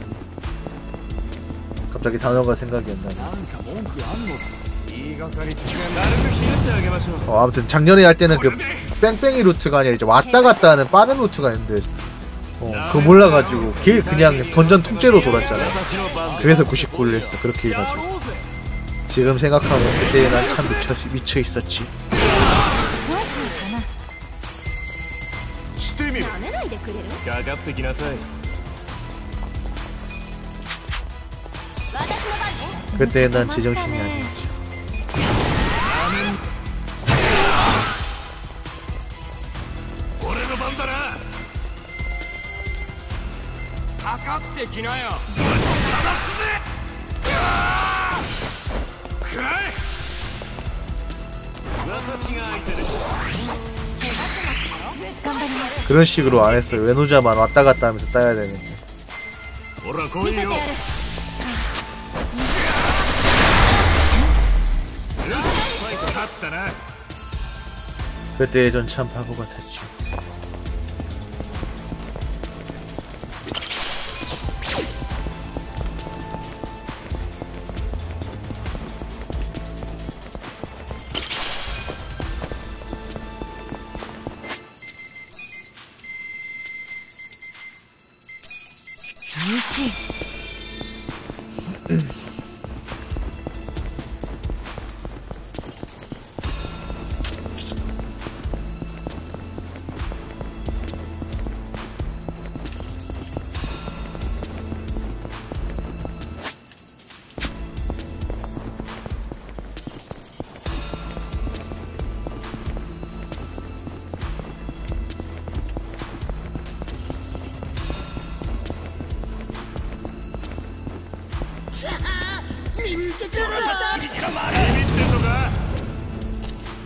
갑자기 단어가 생각이 안 나네. 어, 아무튼 작년에 할 때는 그 뺑뺑이 루트가 아니라 이제 왔다 갔다 하는 빠른 루트가 있는데, 어, 그거 몰라가지고 걔 그냥 던전 통째로 돌았잖아. 그래서 구십구를 했어. 그렇게 해가지고. 지금 생각하면 그때 난 참 미쳐, 미쳐 있었지. かかってきなさい。 그때 난 제정신이 아니었지. 그런 식으로 안 했어요. 외노자만 왔다 갔다 하면서 따야 되는데. 그때 전 참 바보 같았죠.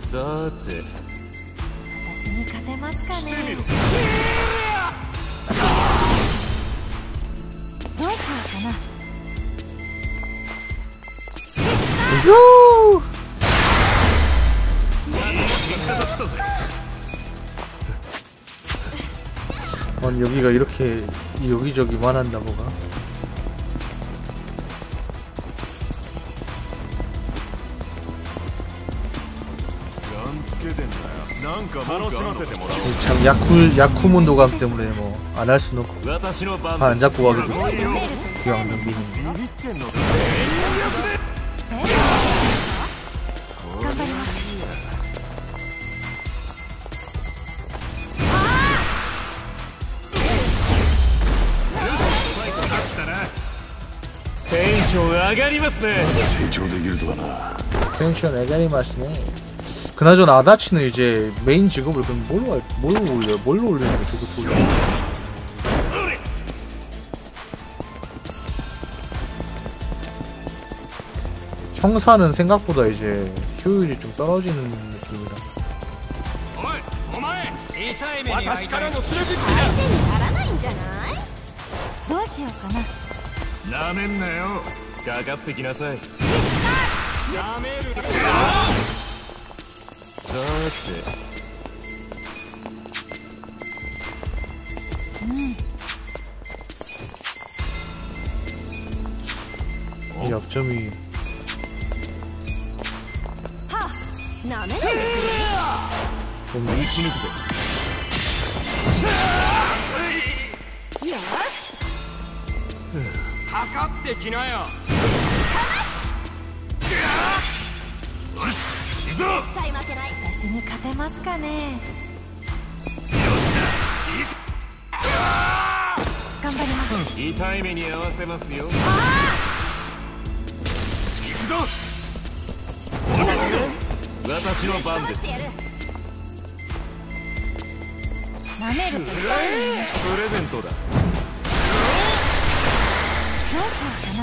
さて私に勝てますかね。どうしようかな。 요! 아니 여기가 이렇게 여기저기만 한다 뭐가? 참 야쿠 야쿠몬도감 때문에 뭐 안 할 수는 없고 안 잡고 가기도 기왕 넘기는. 텐션上がりますね. 텐션 에가리마스네. 그나저나 아다치는 이제 메인 직업을 그럼 뭘로 할- 뭘로 올려? 뭘로 올리는 거 저거 올려? 형사는 생각보다 이제 효율이 좀 떨어지는 느낌이라. 私からのするべき相手にならないんじゃない？どうしようかな。 なめんなよ。かかってきなさい。やめる。さて。 이 약점이. はあ、なめないでくれ。 좀 打ち抜くぞ。 よし。 かかってきなよ。よし、行くぞ。 絶対負けない。私に勝てますかね。頑張ります。 痛い目に合わせますよ。行くぞ。私の番です。 なめると痛いのに。 プレゼントだ。 どうしよ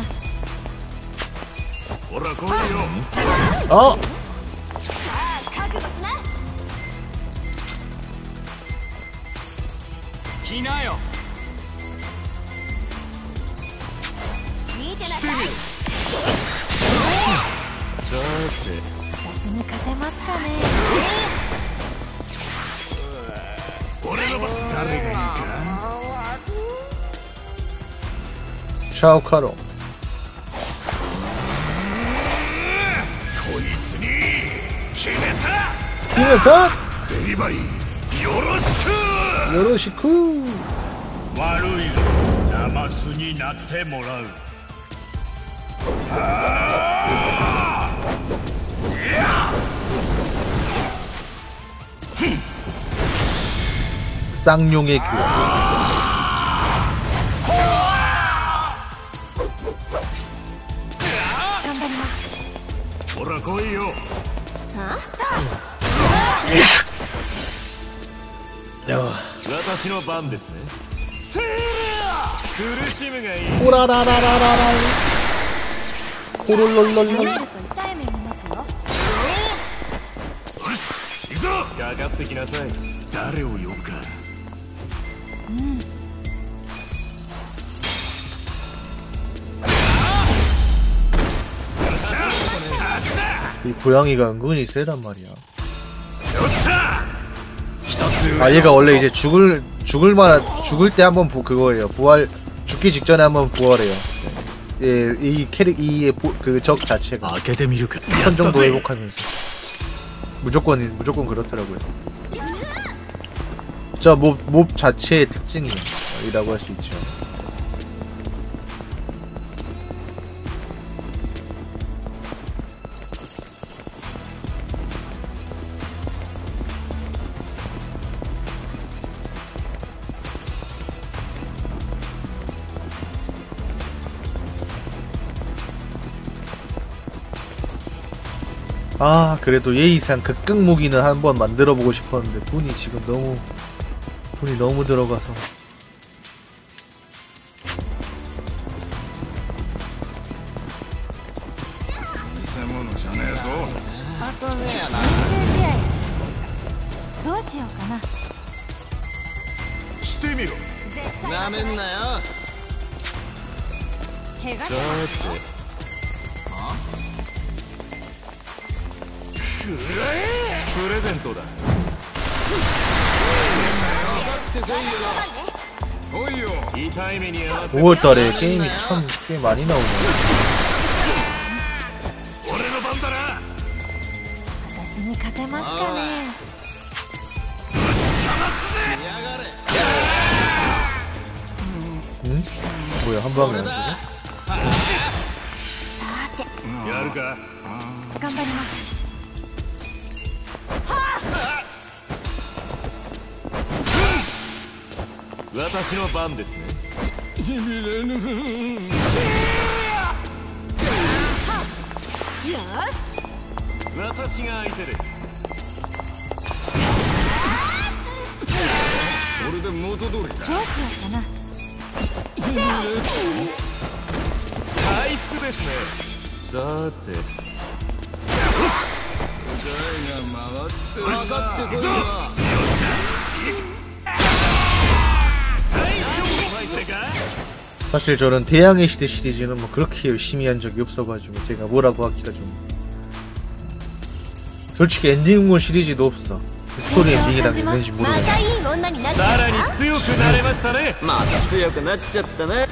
うかな。 ほら来いよ。 あ。 さあ覚悟しな。 来なよ。 見てなさい。 さて、 私に勝てますかね。 俺の番。誰がいいか。 샤오 카로. こいつに決めた。 決めた。 デリバリーよろしく。 よろしく。 悪いぞ。ナマスになってもらう。 쌍용의 교환. 오라来いよ. 야. 私の番ですね. 苦しむがいい. 오라라라라라라. 호롤롤롤롤. かかってきなさい。誰を呼ぶか。 うん。 이 고양이가 은근히 세단 말이야. 아 얘가 원래 이제 죽을 죽을 만 죽을 때 한번 부 그거예요. 부활 죽기 직전에 한번 부활해요. 예, 이 캐릭 이 그 적 자체가 천 정도 회복하면서 무조건 무조건 그렇더라고요. 저 몹 몹 자체의 특징이라고 할 수 있죠. 아 그래도 예의상 극극 무기는 한번 만들어보고 싶었는데 돈이 지금 너무 돈이 너무 들어가서 とねえやな。 練習試合どうしようかな。 してみろ。 なめんなよ。 怪我さじゃないてプレゼントだ。痛い目に遭わせ 오월달에 게임이 참 꽤 많이 나오네. 俺の番だな。 私に勝てますかね。 응? 뭐야 한 방에 안 되네? さてやるか。 頑張ります。 私の番ですね。 しびれぬ。 よし。 私が相手です。 これで元通りだ。 どうしようかな。 しびれぬ。 回復ですね。さて時代が回ってる。上がってこいよ。 사실 저는 대항해 시대 시리즈는 뭐 그렇게 열심히 한 적이 없어가지고 제가 뭐라고 하기가 좀 솔직히 엔딩문 시리즈도 없어. 스토리 엔딩이랑 있는지 모르겠어. さらに強くなれましたね。 また強くなっちゃったね。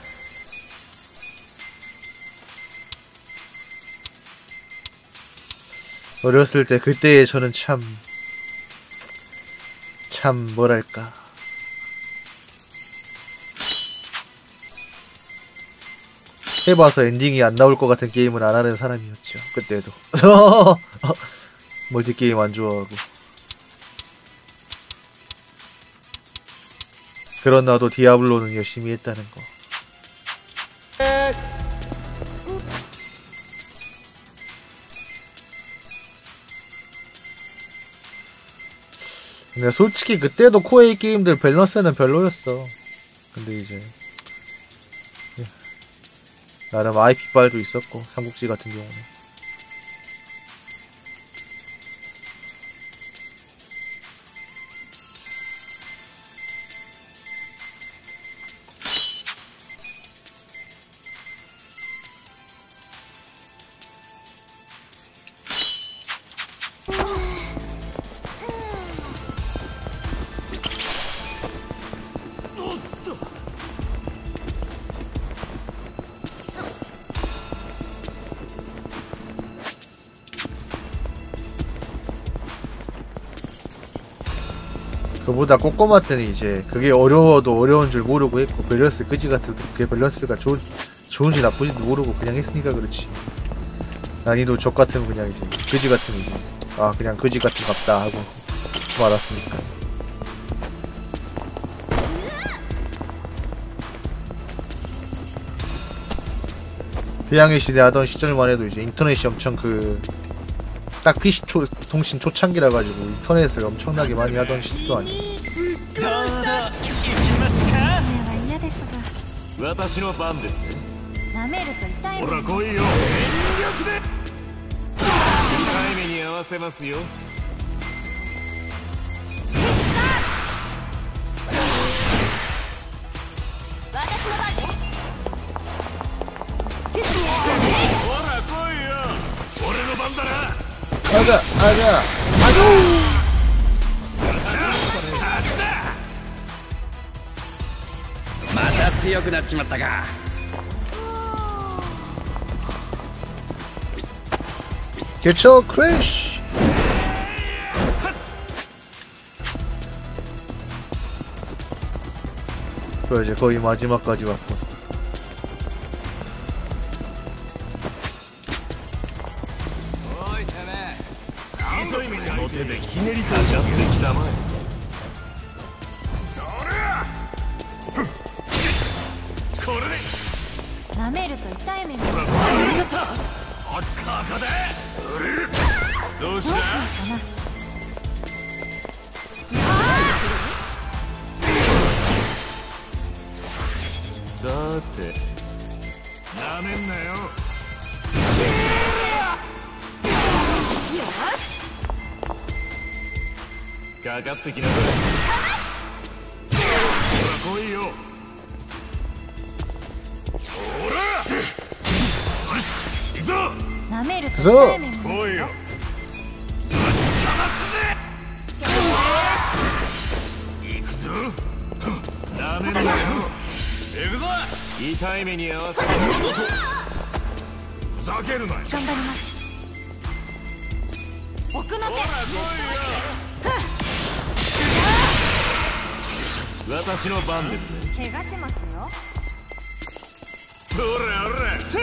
어렸을 때 그때의 저는 참 참 뭐랄까 해봐서 엔딩이 안 나올 것 같은 게임은 안 하는 사람이었죠. 그때도 멀티게임 안 좋아하고. 그런 나도 디아블로는 열심히 했다는 거. 근데 솔직히 그때도 코에이 게임들 밸런스는 별로였어. 근데 이제 나름 아이피빨도 있었고 삼국지 같은 경우는. 그보다 꼬꼬마 때는 이제 그게 어려워도 어려운 줄 모르고 했고 밸런스 그지 같은 그게 밸런스가 좋은 좋은지 나쁜지도 모르고 그냥 했으니까 그렇지. 난이도 적 같으면 그냥 이제 그지 같으면 이제 아 그냥 그지 같은 갑다 하고 말았으니까. 대항해 시대 하던 시절만 해도 이제 인터넷이 엄청 그 딱 피씨 초, 통신 초창기라 가지고 인터넷을 엄청나게 많이 하던 시대도 아니고. 私の番ですね。 舐めると痛いもん。 ほら来いよ。全力で。痛い目に合わせますよ。 私の番ね。 ほら来いよ。俺の番だな。 아자 아자 아주 また強くなっちまったか。 개처 크래쉬. 그 이제 거의 마지막까지 왔고. 手でひねりかかってきたまえ。これで舐めると痛い目が。 ほらありがとう。あっかかでどうした。さてなめんなよ。 よかかってきなさい。ほら来いよ。ほらよし行くぞ。 なめるとそう痛い目になる来いよ。行くぞ。なめんなよ。行くぞ。痛い目に合わせる。ふざけるなよ。 頑張ります。奥の手。 私の番ですね。 怪我しますよ。 ほらほら。せ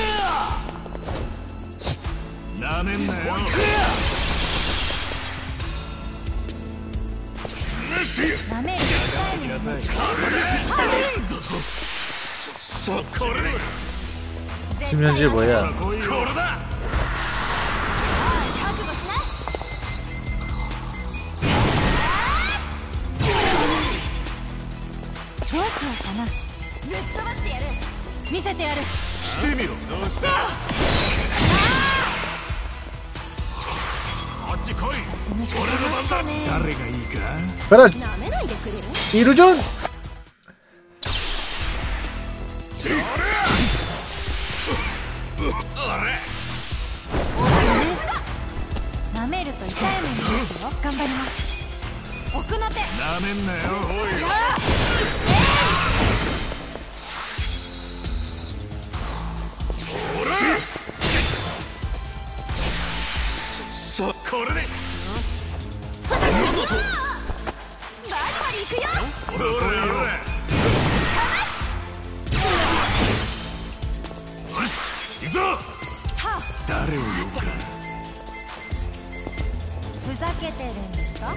ーなめんなよ。 なめると痛い目になる。 そこれ。 수면제 뭐야? これだ。 覚悟しな。どうしようかな。ぶっ飛ばしてやる。見せてやる。 してみろ。どうした。あっち来い。俺の番だ。誰がいいか。 그래 なめないでくれる。 이루전 なめると痛い目になるよ。頑張ります。奥の手。 なめんなよ。おいよ。ほら。さあこれで。 バリバリいくよ。 ほらほらほら。よし行くぞ。誰を呼ぶか。 ふざけてるんですか。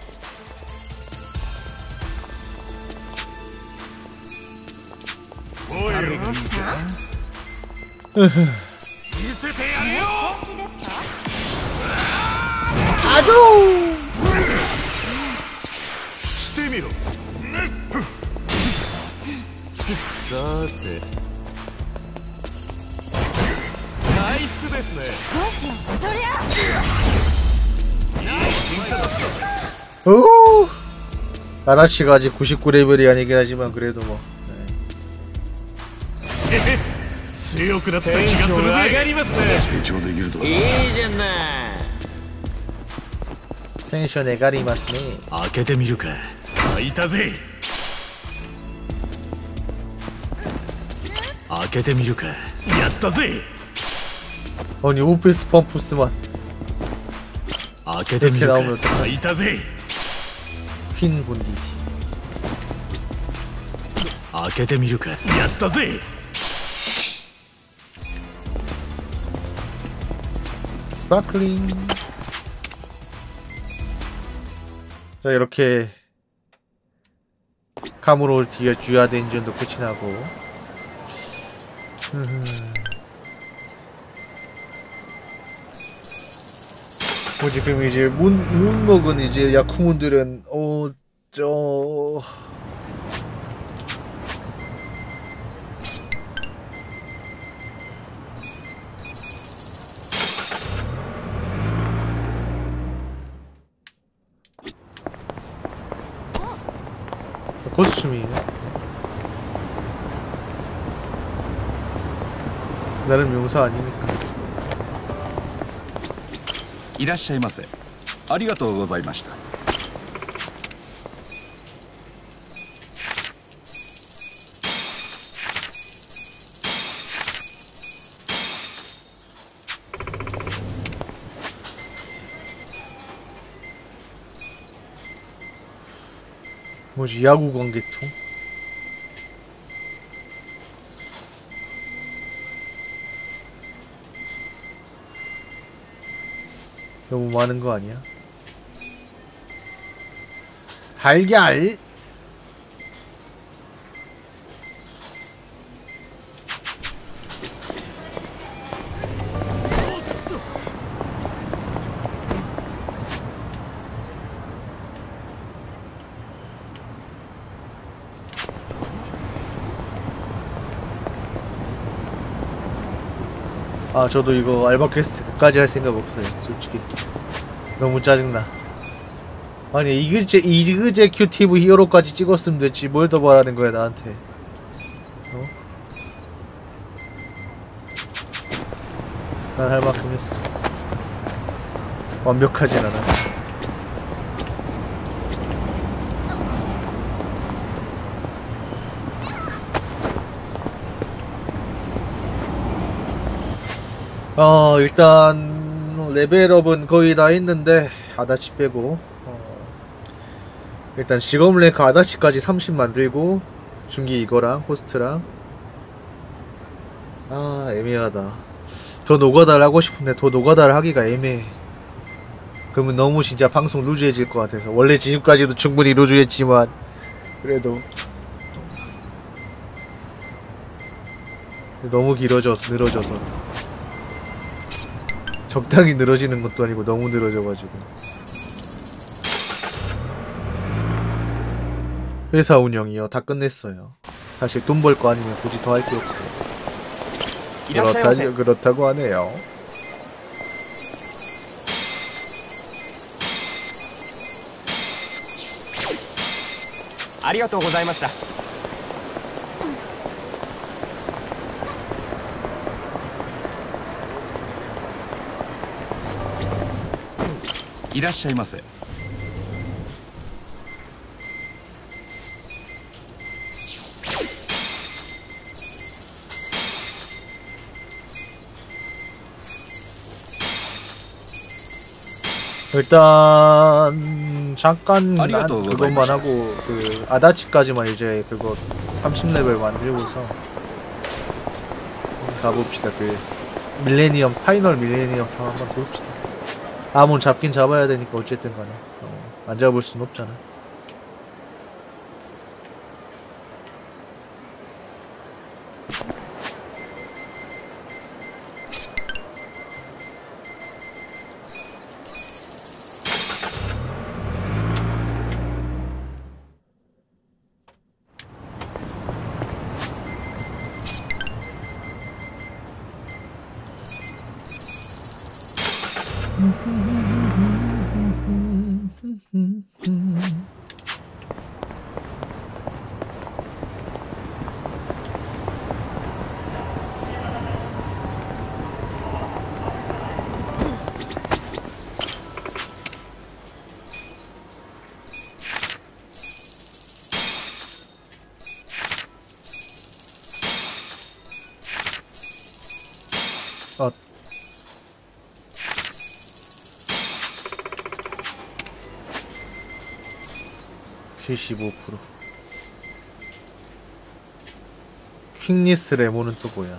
おい誰がいいか。見せてやるよ。 本気ですか。 아주 してみろ。さて。ナイスですね。 どうしよう。とりゃ。 오! 아나씨가 아직 구십구 레벨이 아니긴 하지만 그래도 뭐. 強くなった気がするぜ。上がりますね。成長できると。いいじゃない。 텐션 에가리마스네. 開けてみるか。開いたぜ。開けてみるか。やったぜ。 아니 오페스 펌프스만 開けてみるか。開いたぜ。 퀸 본디지. 開けてみるか。やったぜ。 스파클링. 자 이렇게 감으로 뒤에 주야 덴전도 끝이 나고. 뭐 지금 이제 문 문먹은 이제 야쿠문들은 어저 코스튬이에요. 나름 용사 아니니까. いらっしゃいませ。ありがとうございました。 뭐지 야구 관계통? 너무 많은 거 아니야? 달걀. 아 저도 이거 알바 퀘스트 끝까지 할 생각 없어요 솔직히. 너무 짜증나. 아니 이그제 이그제 큐티브 히어로까지 찍었으면 됐지 뭘 더 바라는 거야 나한테. 어? 난 할 만큼 했어. 완벽하진 않아. 어 일단 레벨업은 거의 다 했는데 아다치 빼고 어, 일단 직업 랭크 아다치까지 삼십 만들고 중기 이거랑 호스트랑. 아 애매하다. 더 노가다를 하고 싶은데 더 노가다를 하기가 애매해. 그러면 너무 진짜 방송 루즈해질 것 같아서. 원래 지금까지도 충분히 루즈했지만 그래도 너무 길어져서 늘어져서 적당히 늘어지는 것도 아니고 너무 늘어져가지고. 회사 운영이요. 다 끝냈어요. 사실 돈 벌 거 아니면 굳이 더 할 게 없어요. 그렇다니, 그렇다고 하네요. 아리가또 고자이마시다. いらっしゃいませ。 일단 잠깐 난 그것만 하고 그 아다치까지만 이제 그거 삼십 레벨 만들고서 가봅시다. 그 밀레니엄 파이널 밀레니엄 타 한번 봅시다. 아몬 잡긴 잡아야 되니까 어쨌든 간에 어, 안 잡을 순 없잖아. 칠십오 퍼센트 퀵리스 레몬은 또 뭐야?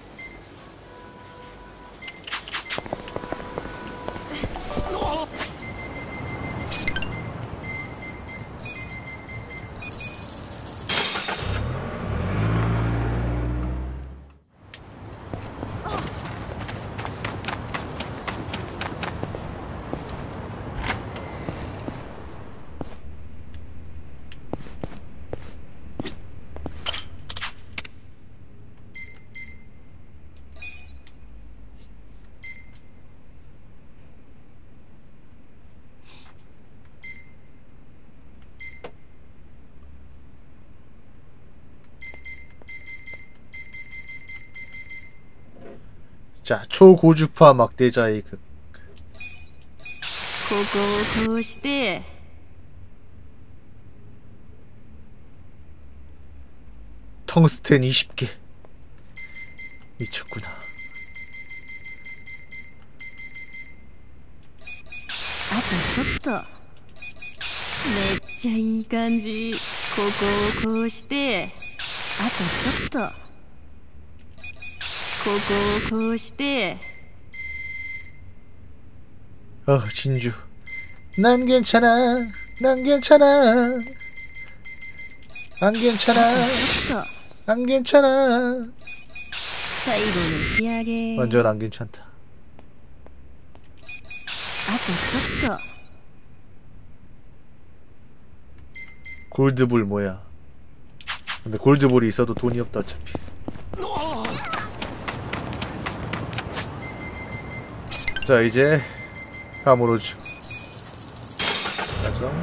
자, 초고주파 막대자의 극. ここをこうして 텅스텐 이십 개. 미쳤구나. あとちょっとめっちゃいい感じ。ここをこうしてあとちょっとここをこうして 어, 진주. 난 괜찮아. 난 괜찮아. 안 괜찮아. 안 괜찮아. 最後の仕上げ 완전 안 괜찮다. あとちょっと 골드볼 뭐야? 근데 골드볼이 있어도 돈이 없다 어차피. 자 이제 카무로즈 가서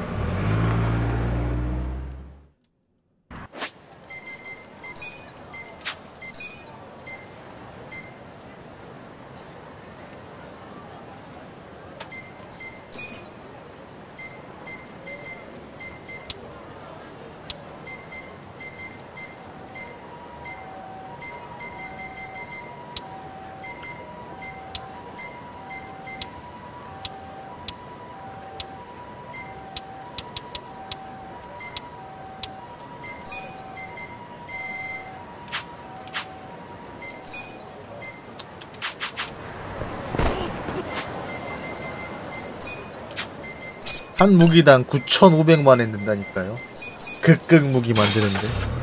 한 무기당 구천오백만 엔 든다니까요. 극극 무기 만드는데.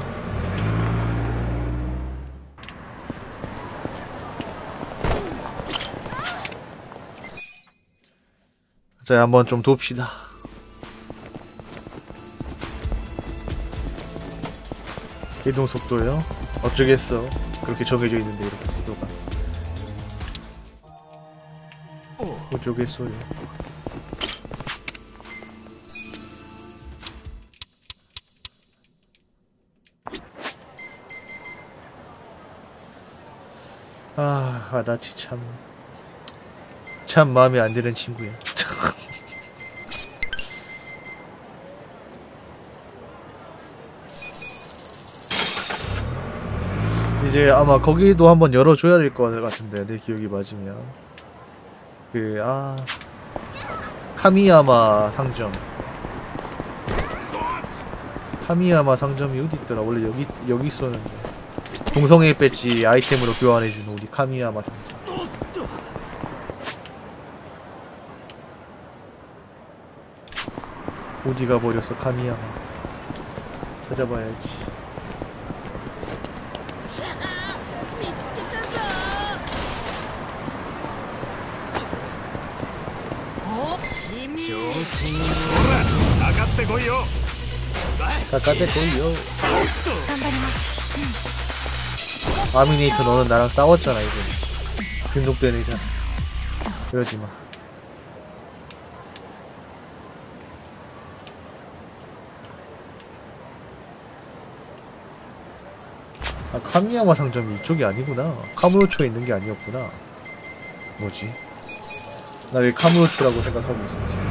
자, 한번 좀 돕시다. 이동 속도요? 어쩌겠어. 그렇게 정해져 있는데 이렇게 속도가. 어쩌겠어요. 아, 아다치 참, 참 마음에 안 드는 친구야. 이제 아마 거기도 한번 열어줘야 될 것 같은데, 내 기억이 맞으면. 그, 아, 카미야마 상점. 카미야마 상점이 어디 있더라? 원래 여기, 여기 있었는데. 동성애 배지 아이템으로 교환해주는 우리 카미야마 상점. 어디 가버렸어 카미야마. 찾아봐야지. 가까이来いよ. 가까이来いよ. 아미네이터 너는 나랑 싸웠잖아 이제. 등록된 애잖아. 그러지마. 아, 카미야마 상점이 이쪽이 아니구나. 카무로초에 있는 게 아니었구나. 뭐지? 나 왜 카무로초라고 생각하고 있었지?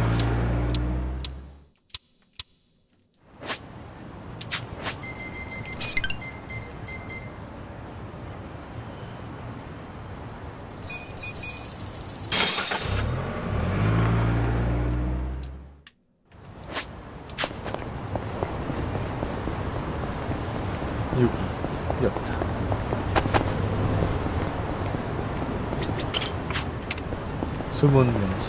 여기였다. 숨은 명소.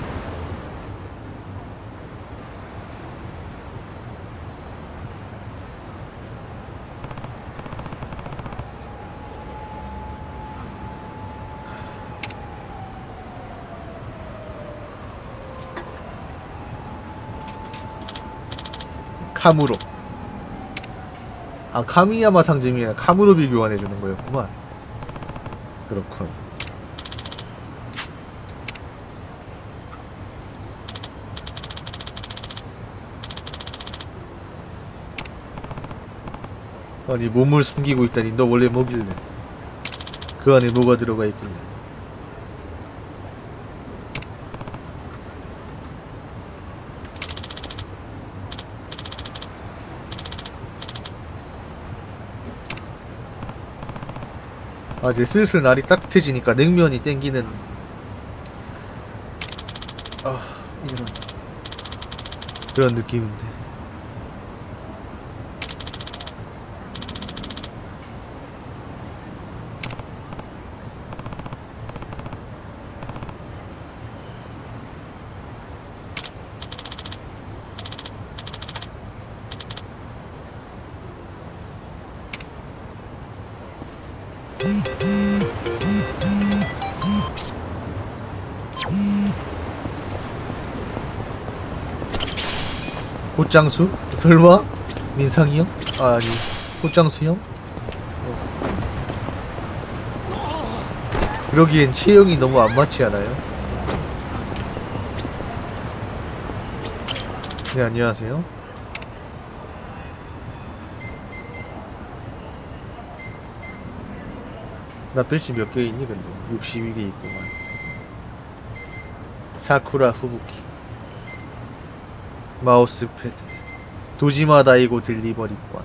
카무로. 아, 카미야마 상점이 아니라 카무로비 교환해주는 거였구만. 그렇군. 아니, 몸을 숨기고 있다니. 너 원래 뭐길래? 그 안에 뭐가 들어가 있길래? 아, 이제 슬슬 날이 따뜻해지니까 냉면이 땡기는. 아, 이런 그런 느낌인데. 꽃장수? 설마? 민상이 형? 아, 아니, 꽃장수 형? 어. 그러기엔 체형이 너무 안 맞지 않아요? 네, 안녕하세요. 나 배지 몇 개 있니 근데? 육십이 개 있구만. 사쿠라 후부키, 마우스패드, 도지마 다이고 딜리버리권,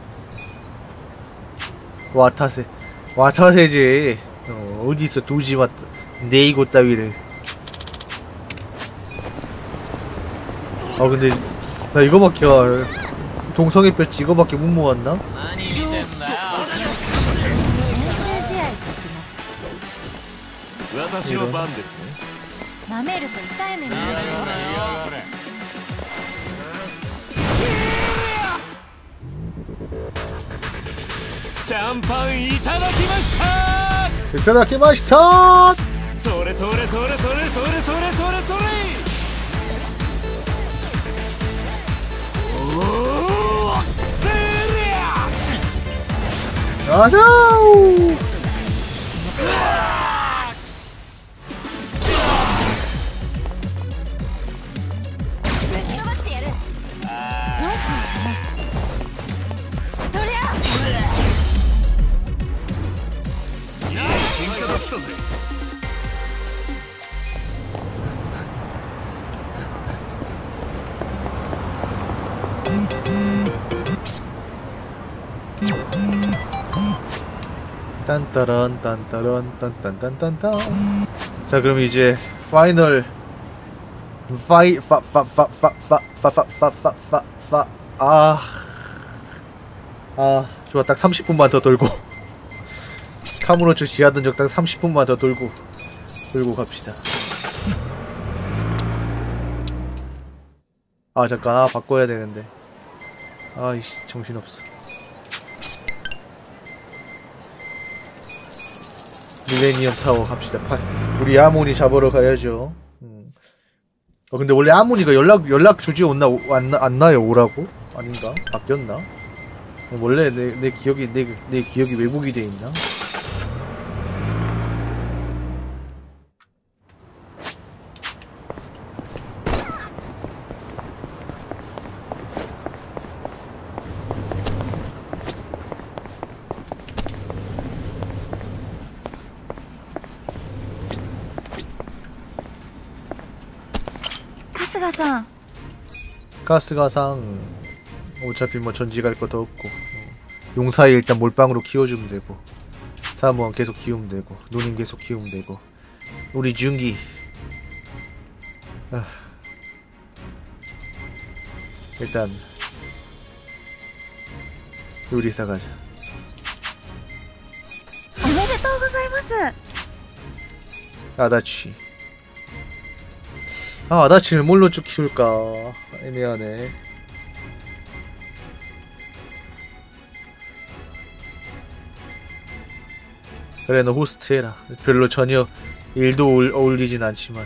와타세, 와타세지. 어, 어디서 도지마 네이고 따위를. 아 근데 나 이거밖에 동성애 배지 이거밖에 못 모았나? 私の番ですね。 舐めると痛い目に遭うよ。 シャンパンいただきました。 いただきました。 それそれそれそれそれそれそれそれ。おお。てりゃ。 あじゃー。 딴따란 딴따란 딴딴딴딴딴. 자 그럼 이제 파이널 파이 파파파파파파파파파 아 아 좋아. 딱 삼십 분만 더 돌고 카무로츠 지하던 적당 삼십 분만 더 돌고 돌고 갑시다. 아 잠깐, 아 바꿔야 되는데. 아이씨 정신없어. 밀레니엄 타워 갑시다. 팔. 우리 아모니 잡으러 가야죠. 음. 어 근데 원래 아모니가 연락 연락 주지 온나 안, 안 나요 오라고? 아닌가? 바뀌었나? 원래 내 내 기억이 내 내 기억이 왜곡이 돼 있나? 가스가상. 가스가상. 어차피 뭐 전지 갈 것도 없고 용사에 일단 몰빵으로 키워주면 되고 사무원 계속 키우면 되고 누님 계속 키우면 되고 우리 준기 아. 일단 요리사 가자. おめでとうございます。 아다치. 아 아다치를 뭘로 쭉 키울까 애매하네. 그래 너 호스트 해라. 별로 전혀 일도 어울리진 않지만.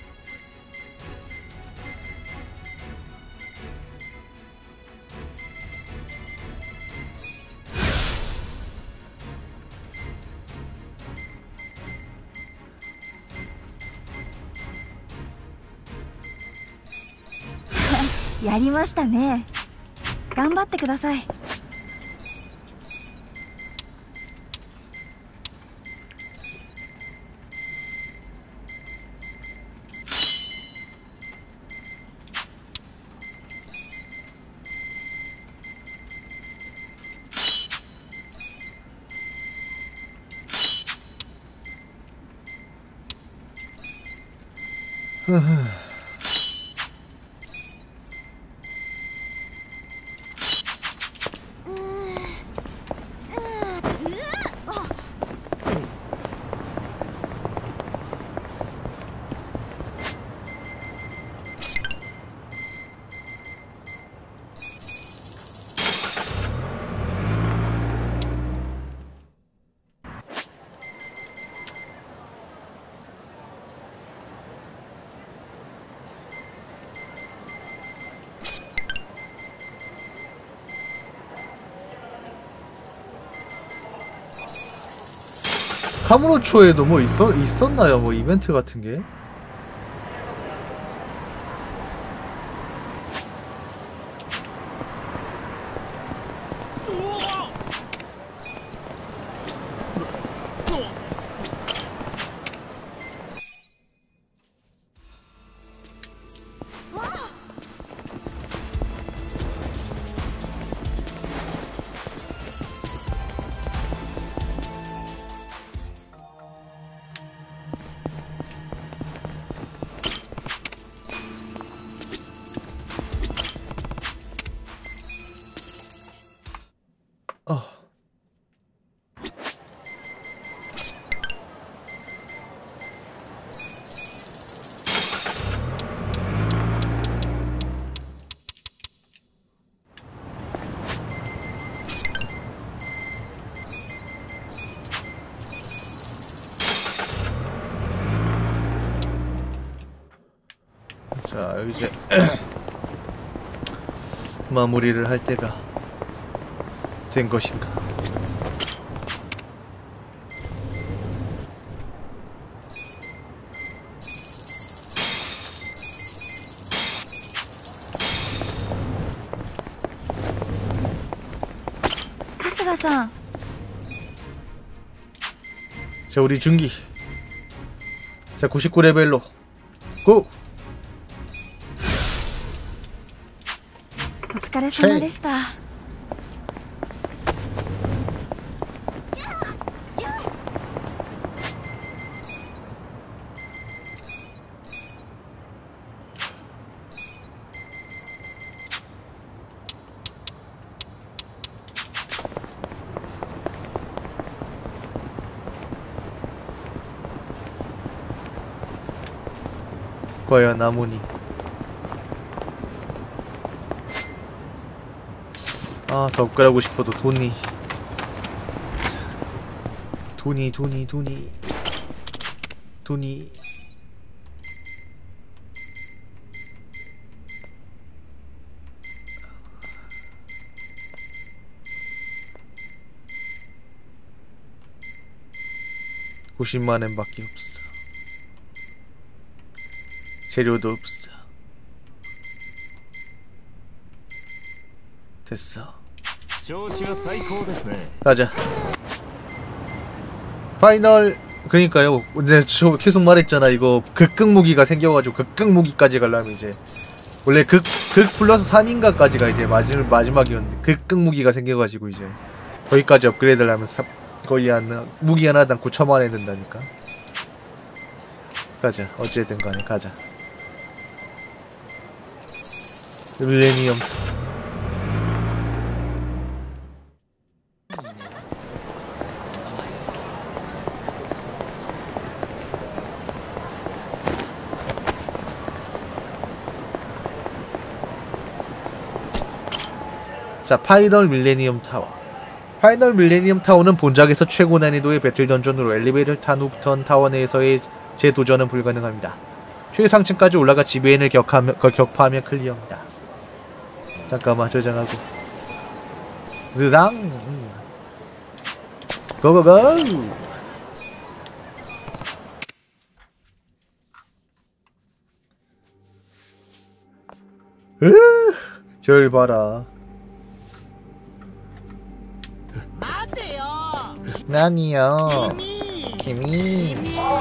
야やりましたね。頑張ってください。 카무로초에도 뭐 있어 있었나요? 뭐 이벤트 같은 게? 자 이제 마무리를 할 때가 된 것인가. 카스가さん 자 우리 준기 자 구십구 레벨로 고! お疲れ様でした。 과연 나무니 아 더 업그레이드하고 싶어도 돈이 돈이 돈이 돈이 돈이 구십만 엔밖에 없어. 재료도 없어. 됐어. 가자. 파이널. 그러니까요. 근데 저 계속 말했잖아. 이거 극극 무기가 생겨가지고 극극 무기까지 가려면 이제 원래 극, 극 플러스 삼인가까지가 이제 마지막, 마지막이었는데 극극 무기가 생겨가지고 이제 거기까지 업그레이드 하려면 사, 거의 한 무기 하나당 구천만 원 든다니까. 가자. 어찌됐든 간에 가자. 밀레니엄. 자, 파이널 밀레니엄 타워. 파이널 밀레니엄 타워는 본작에서 최고 난이도의 배틀 던전으로 엘리베이터를 탄 후부턴 타워 내에서의 재도전은 불가능합니다. 최상층까지 올라가 지배인을 격하며, 격파하며 클리어입니다. 잠깐만 저장하고 즈상 고고고. 으, 별 봐라. 나니요. 김이.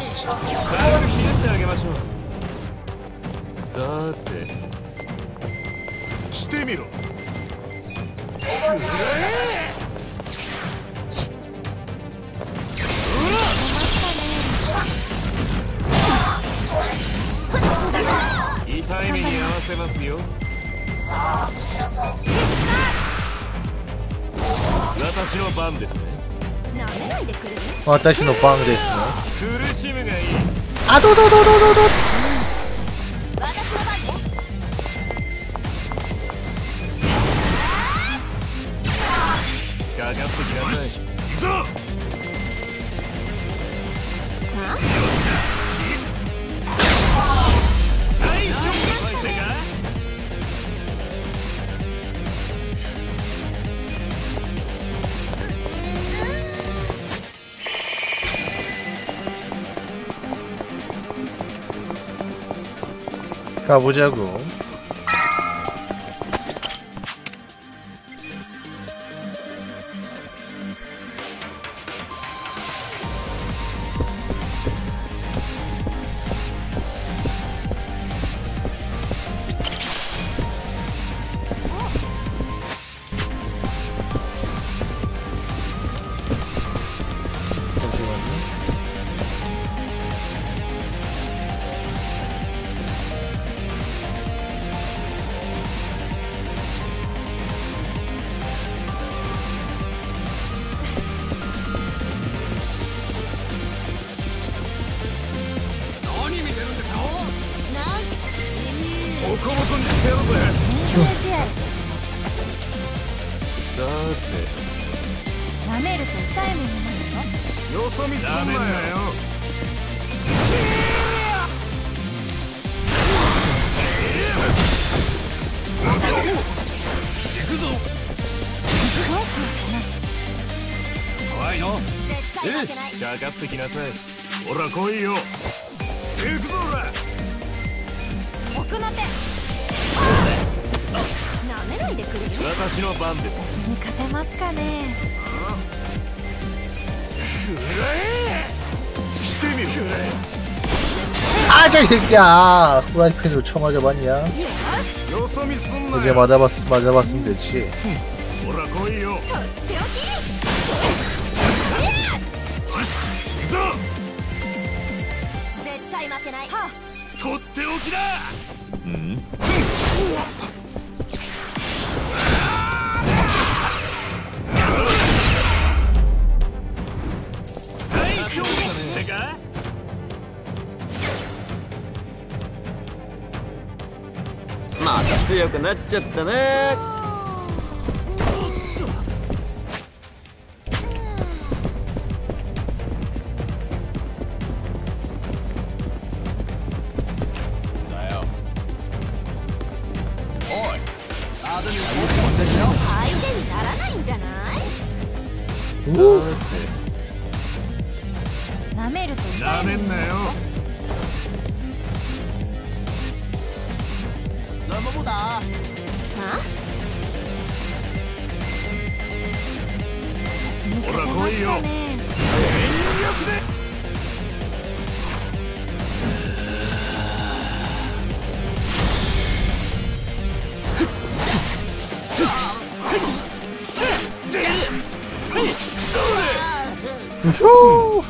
いいタイミングに合わせますよ。私の番ですね。 私の番ですね。 苦しむがいい。 あどどどどどど。 かかってきなさい。行くぞ。 가보자고. くぞ。怖いの。 絶対負けない。 かかってきなさい。ほら来いよ。行くぞほら。 奥の手。なめないでくれる。 私の番です。 私に勝てますかね。 くらえ。来てみる。くらえ。 아, 저 이 새끼야! 프라이팬으로 쳐맞아봤냐? 이제 맞아봤, 맞아봤으면 됐지. 음? 내가? また強くなっちゃったね。 相手にならないんじゃない？ さて。 なめるとなめんなよ。 は？ ほら来いよ。全力で。 우효!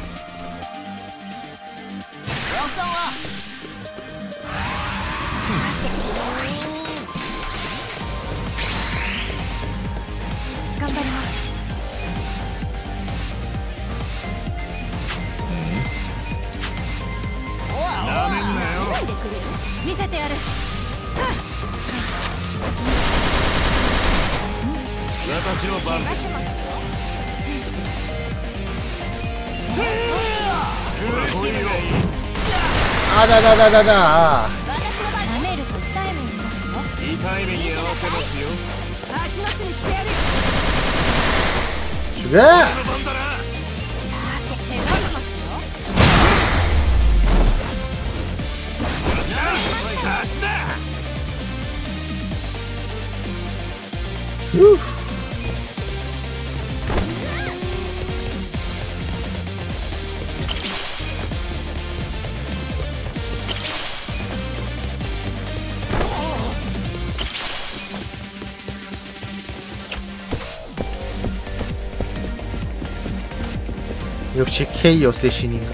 아자자자자자. 痛い目に合わせますよ。 あちまちにしてやる。 그래. さて、手がかますよ。 勝ちだ。 후. 역시 K 어쌔신인가.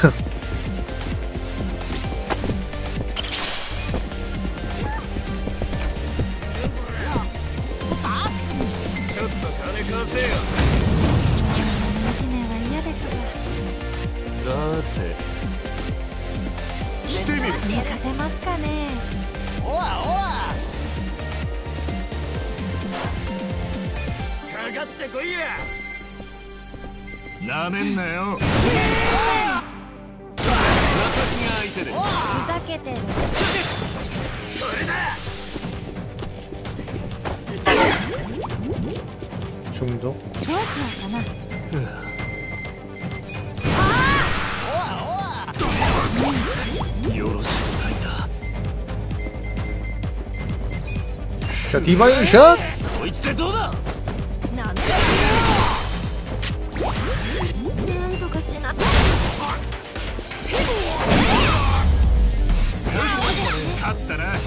なめんなよ。私が相手で。 ふざけてる。 これだ。 중독? どうしようかな。 よろしくないな。 자, 디바인 샷! こいつでどうだ。 なめろ。なんとかしなきゃ。 勝ったな。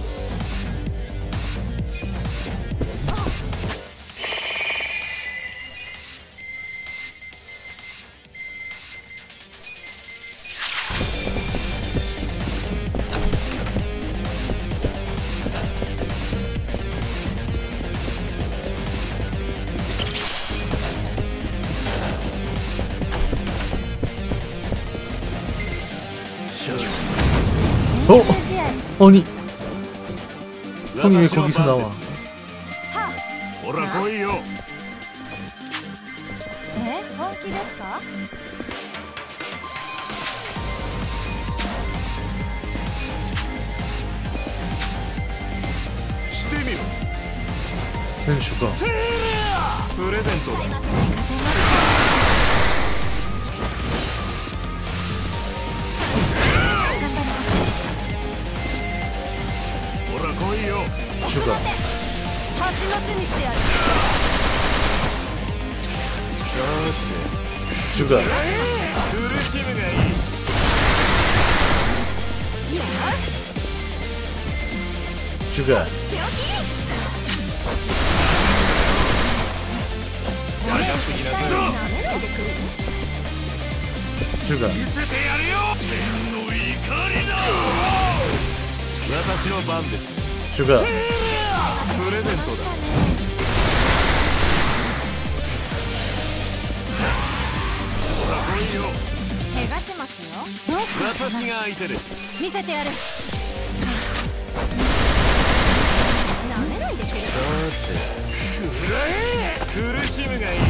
어? 아니 형이 왜 거기서 나와? ほら来いよ。 え、本気ですか？ してみ 는 죽어. プレゼントだ。ほら来いよ。 죽어. 蜂の巣にしてやる。 죽어. 苦しむがいい。 よし。 죽어. 죽어. 見せてやるよ。天の怒りだ。私の番です。 죽어. プレゼントだ。ほら来いよ。 怪我しますよ。どうするかな。 私が相手です。 見せてやる。なめないでくれ。 さて、苦しむがいい。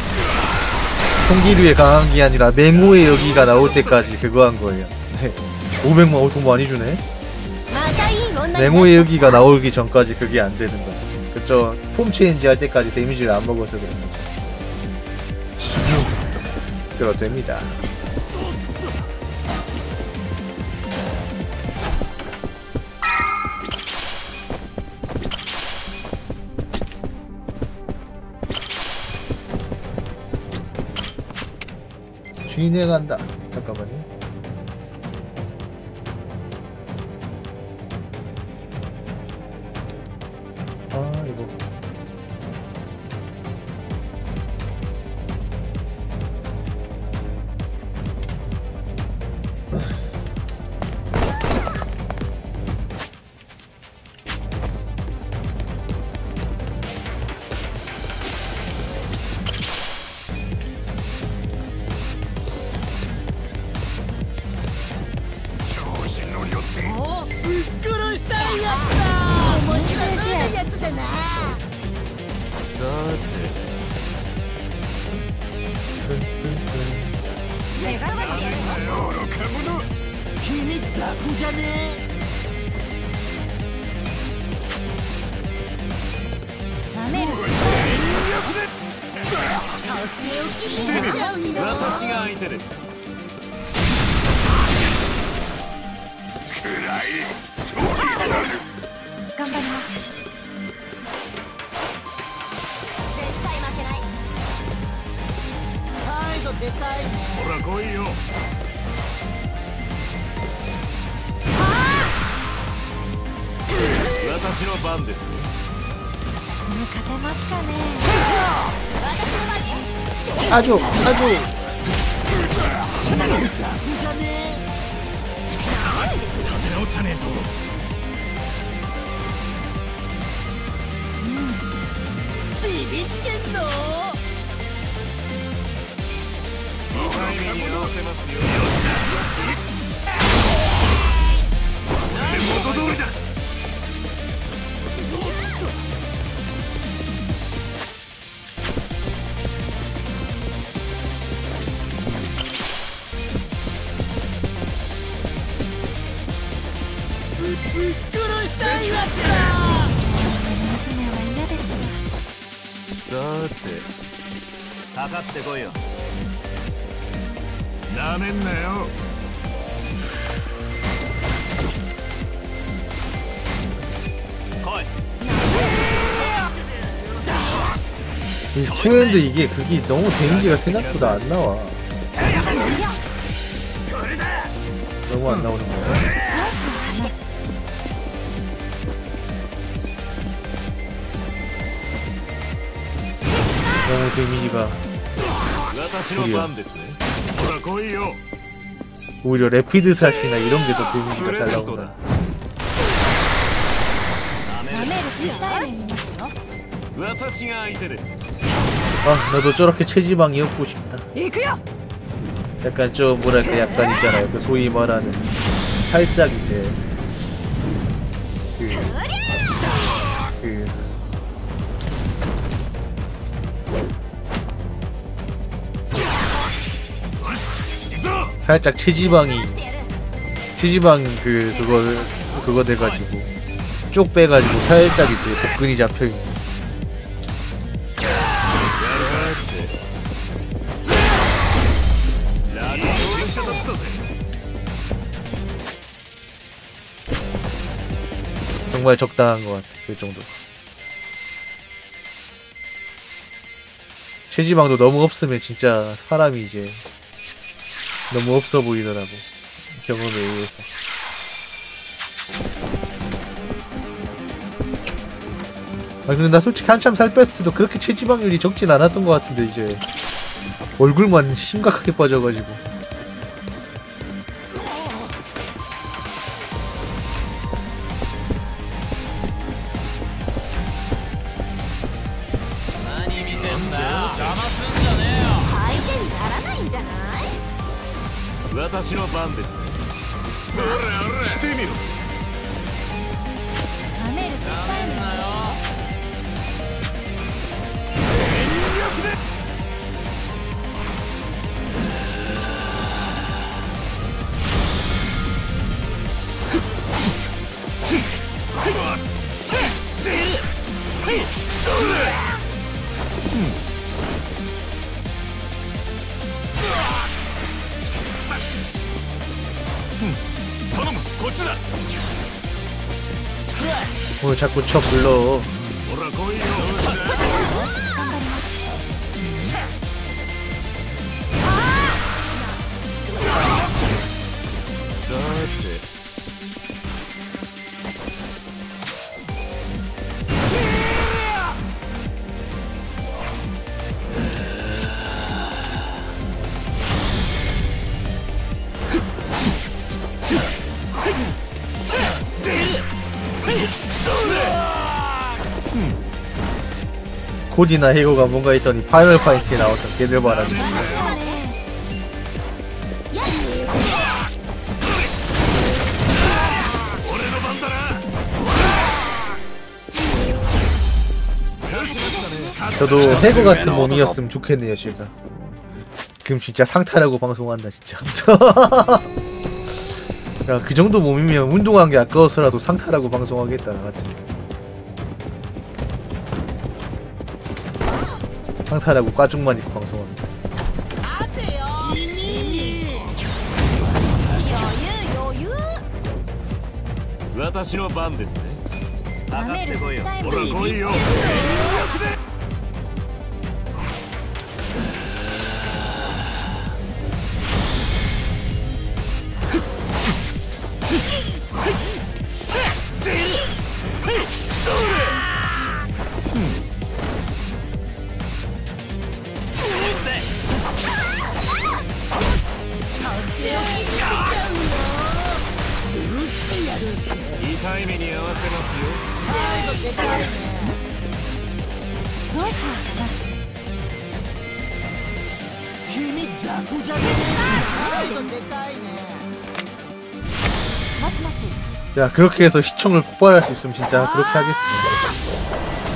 총기류에 강한 게 아니라 맹호의 여기가 나올 때까지 그거 한 거예요. 네. 오백만 원 돈 많이 주네. 맹호의 여기가 나오기 전까지 그게 안 되는 거야. 그쵸? 폼 체인지 할 때까지 데미지를 안 먹어서 그런 거죠. 그래도 됩니다. 주인에 간다. 잠깐만요. 아 이거 아주 아주 투핸드 이게 그게 너무 데미지가 생각보다 안 나와. 너무 안 나오는 거야. 너무 데미지가 오히려, 오히려 레피드 샷이나 이런 게 더 데미지가 잘 나온다. 아, 나도 저렇게 체지방이 없고 싶다. 약간 좀 뭐랄까 약간 있잖아요. 그 소위 말하는 살짝 이제 그, 그 살짝 체지방이 체지방 그 그거 그거 돼가지고 쪽 빼가지고 살짝 이제 복근이 잡혀있는 정말 적당한 것 같아. 그 정도. 체지방도 너무 없으면 진짜 사람이 이제 너무 없어 보이더라고. 경험에 의해서. 아 근데 나 솔직히 한참 살 뺐을 때도 그렇게 체지방률이 적진 않았던 것 같은데 이제 얼굴만 심각하게 빠져가지고. 뭘 자꾸 쳐 불러. 고디나 헤고가 뭔가 했더니 파이널 파이트에 나왔던 걔들 봐라. 저도 헤고 같은 몸이었으면 좋겠네요 제가. 그럼 진짜 상탈하고 방송한다 진짜. 야, 그 정도 몸이면 운동한 게 아까워서라도 상탈하고 방송하겠다 나 같은. 상탈하고 과중만 입고 방송합니다. 야 그렇게 해서 시청을 폭발할 수 있으면 진짜 그렇게 하겠습니다.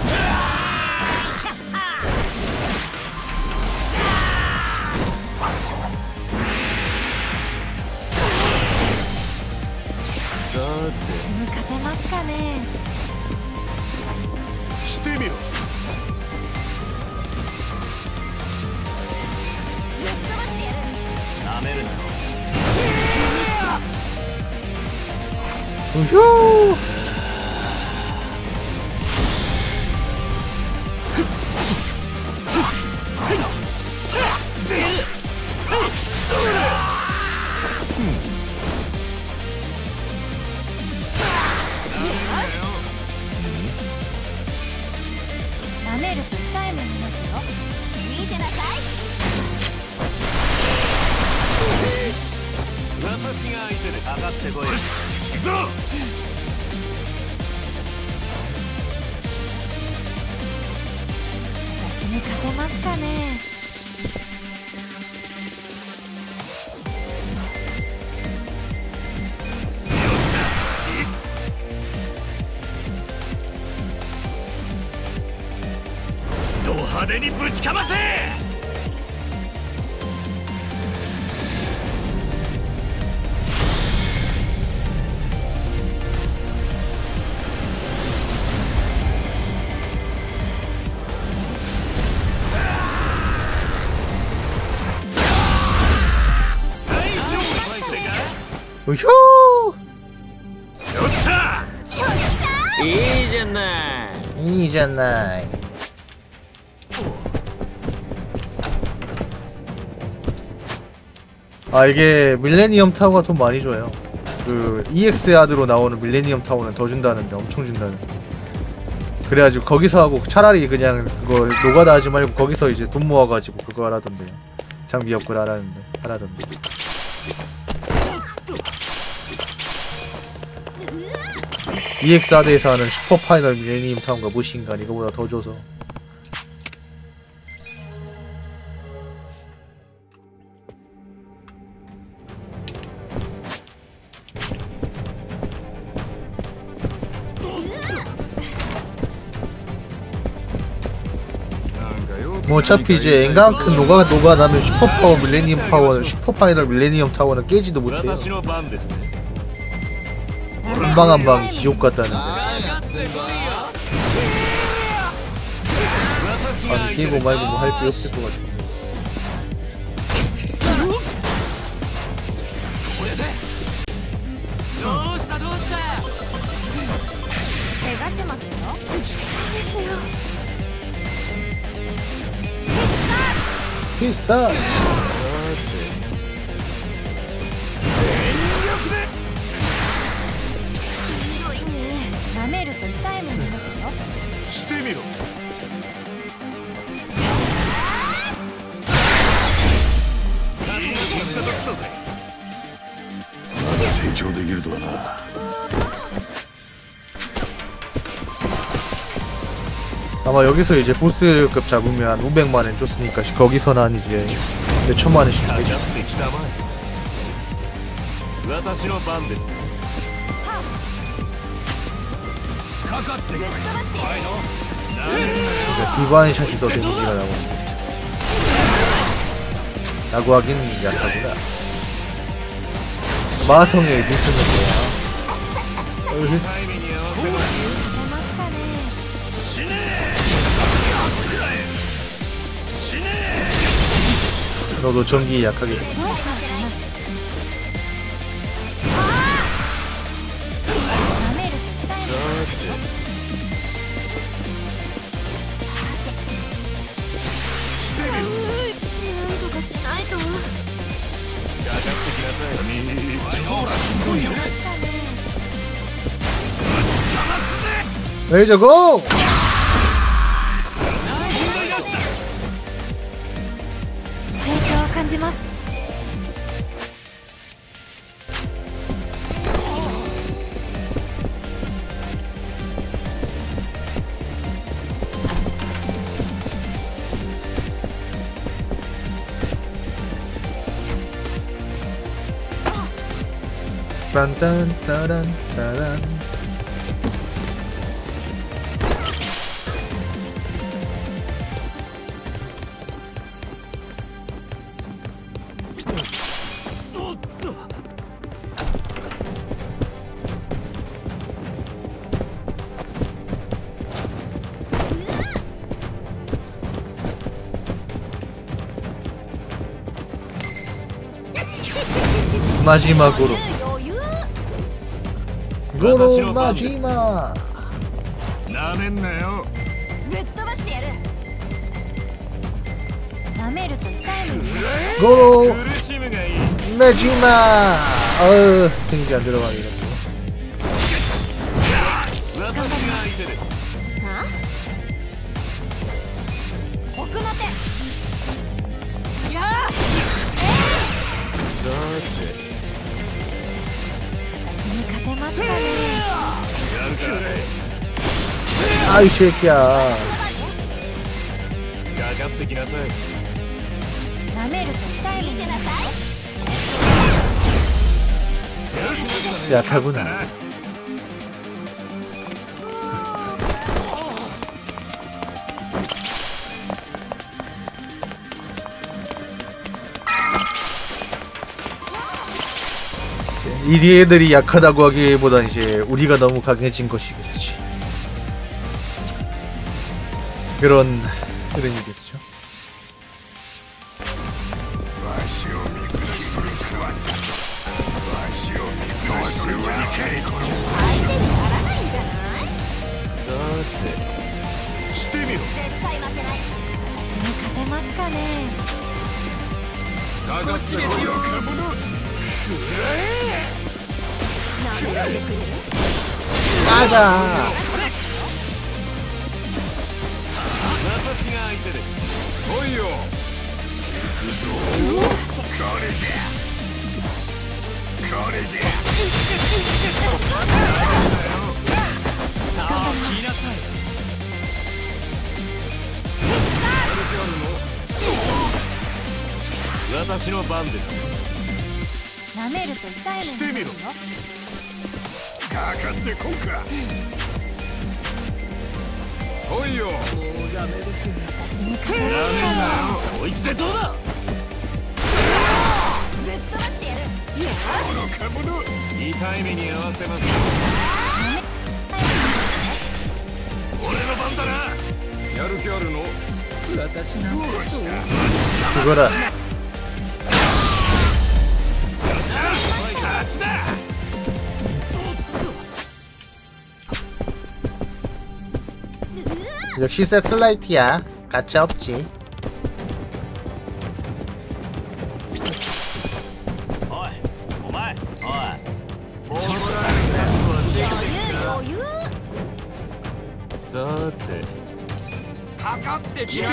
우효! 우효! いいじゃない。 いいじゃない。아 이게 밀레니엄 타워가 돈 많이 줘요. 그 이엑스아드로 나오는 밀레니엄 타워는 더 준다는데, 엄청 준다는데. 그래가지고 거기서 하고 차라리 그냥 그거 노가다 하지 말고 거기서 이제 돈 모아가지고 그거 하라던데. 장비 업글 하라는데 하라던데. 이엑스아드에서 하는 슈퍼파이널 밀레니엄 타워가 무엇인가 이거보다 더 줘서. 뭐 어차피 이제 엔간큰 노가 노가 나면 슈퍼파워 밀레니엄 파워 슈퍼파이널 밀레니엄 타워는 깨지도 못해요. 한방 한방 지옥 같다는데. 아니 깨고 말고 뭐 할 게 없을 것 같은데. 비싸. 아마 여기서 이제 보스급 잡으면 오백만 원 줬으니까 거기서는 한 이제 몇천만 원씩 주겠죠. 그러니까 디바인샷이 더 데미지가 나오는데 라고 하긴 약하구나. 마성의 미스는 뭐야? 너도 전기 약하게. 레이저 고! 딴딴따란따란. 마지막으로 고로 마지막 나랬나요? 고로 마지막. 어휴 생기 안 들어가네. 아이 새끼야. 약하구나. 이 애들이 약하다고 하기보단 이제 우리가 너무 강해진 것이겠지. 그런 흐름이겠죠. 絶対負けない。私に勝てますかね。 こっちですよ。 가자. 私が相手で来いよ。 行くぞ。これじゃこれじゃさあ来なさい。私の番です。 舐めると痛い目してみろ。 かかってこんか。 来いよ。もうダメです。私に勝てますか。こいつでどうだ。 ぶっ飛ばしてやる。 この獣。 痛い目に合わせます。俺の番だな。やる気あるの。私の番。 그거라. 勝ちだ。 역시 세틀라이트야. 가짜 없지. さてかかってきてよ。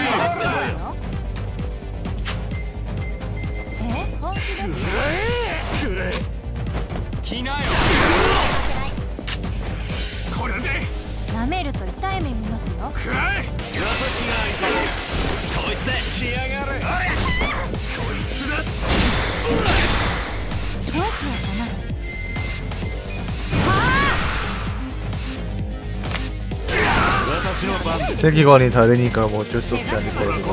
え、本気ですか。 くれ来なよ。これで舐めると痛い目見ますよ。 くらえ。私が相手。こいつで来やがれ。こいつだ。 どうしようかな。 세기관이 다르니까 뭐 어쩔 수 없지 않을까 이거.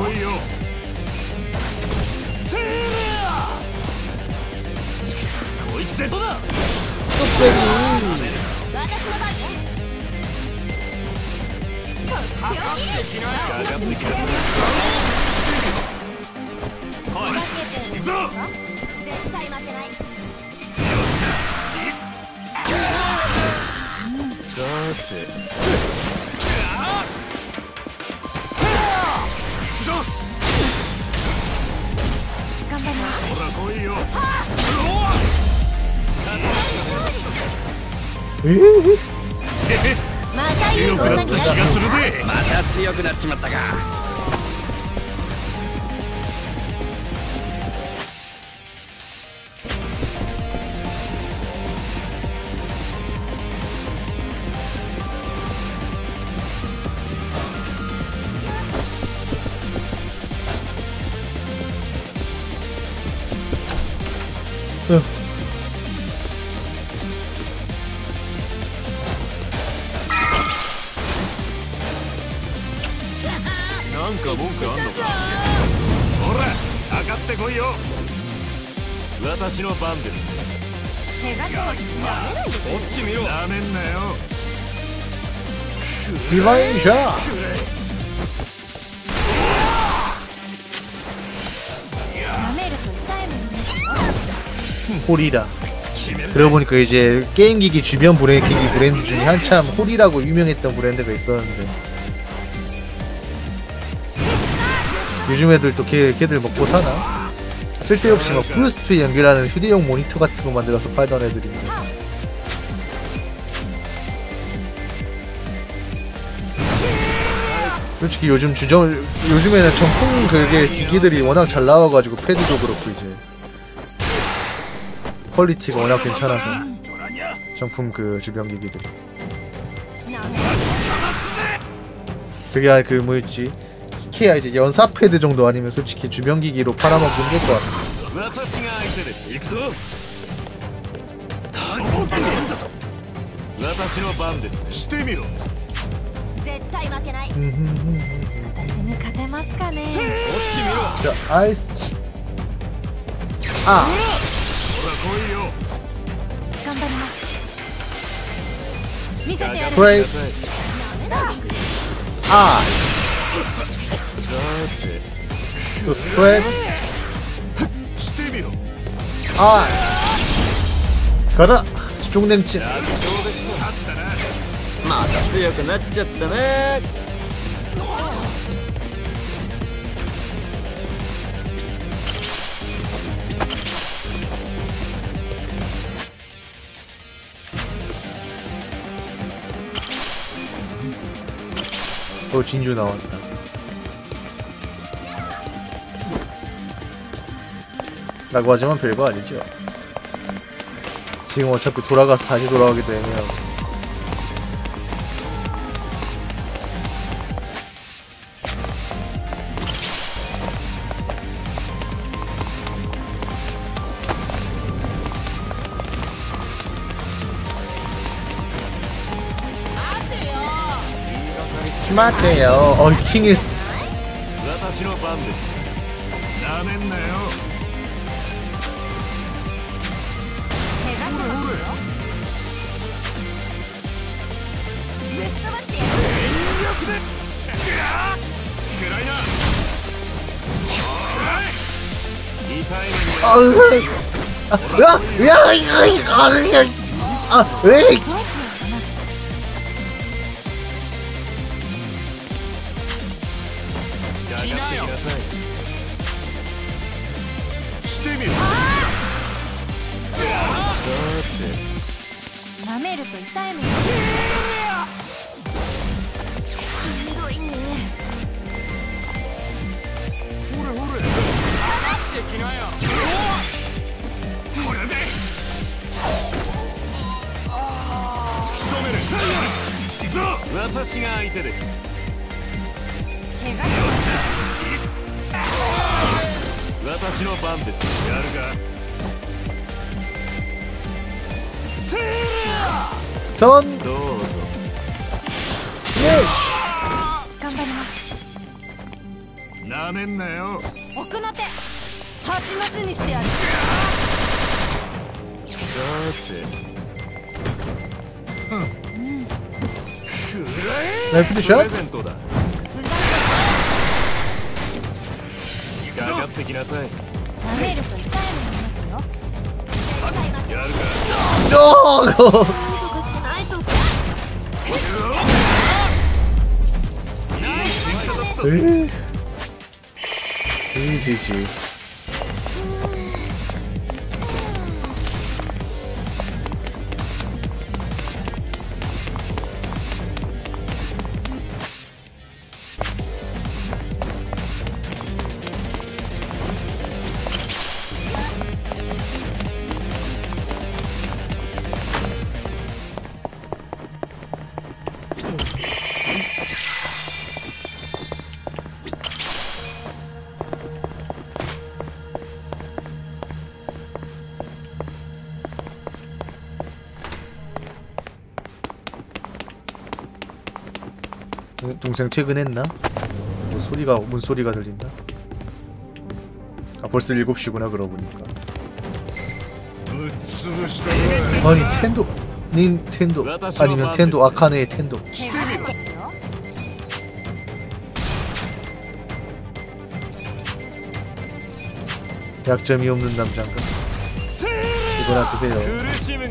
また強くなっちまったか。 うん。 なんか文句あんのか。ほら、上がってこいよ。私の番です。 怪我します。舐めないで。 こっち見ろ。舐めんなよ。 リバインジャー。 홀이라. 그러고 보니까 이제 게임기기 주변 브랜드 브랜드 중에 한참 홀이라고 유명했던 브랜드가 있었는데 요즘 애들 또 걔, 걔들 먹고 사나? 쓸데없이 막 블루스투에 연결하는 휴대용 모니터 같은 거 만들어서 팔던 애들인데 솔직히 요즘 주정 요즘에는 정품 그게 기기들이 워낙 잘 나와가지고 패드도 그렇고 이제 퀄리티가 워낙 괜찮아서 정품 그 주변 기기들 그게 그 뭐였지 키케야 이제 연사 패드 정도 아니면 솔직히 주변 기기로 팔아먹기 힘들 것 같아. 자, 아이스. 아. 스프레이. 아. 또 스프레이. 아. 가라. 수중냉증. また強くなっちゃったね。 또 진주 나왔다. 라고 하지만 별거 아니죠. 지금 어차피 돌아가서 다시 돌아가기도 애매하고. 스마트해요. 어, 킹이스. 私の番です。なめんなよ。 怪我しますよ。ぶっ飛ばしてやる。 全力で。暗いな。暗い。痛い目に。 あ、うわい。あ、うわ、うわい、あい、あい、あ、うえい。 舐めると痛い目に。しんどいね。 ほれほれ。できなよ。これで。仕留める。行くぞ。私が相手です。 怪我しますよ。 私の番です。やるか。 ストン。 どうぞ。 頑張ります。 なめんなよ。 奥の手。八末にしてやる。 さて。 ナイフでしょ。 プレゼントだ。かかってきなさい。 舐めると痛い目になりますよ。 やるか。 おお。 なんとかしないと。 えー、いいじじ。동생 퇴근했나? 뭐 소리가 문 소리가 들린다. 아 벌써 일곱 시구나 그러고 보니까. 아니 텐도 닌텐도 아니면 텐도 아카네의 텐도. 약점이 없는 남자인가? 이거나 드세요.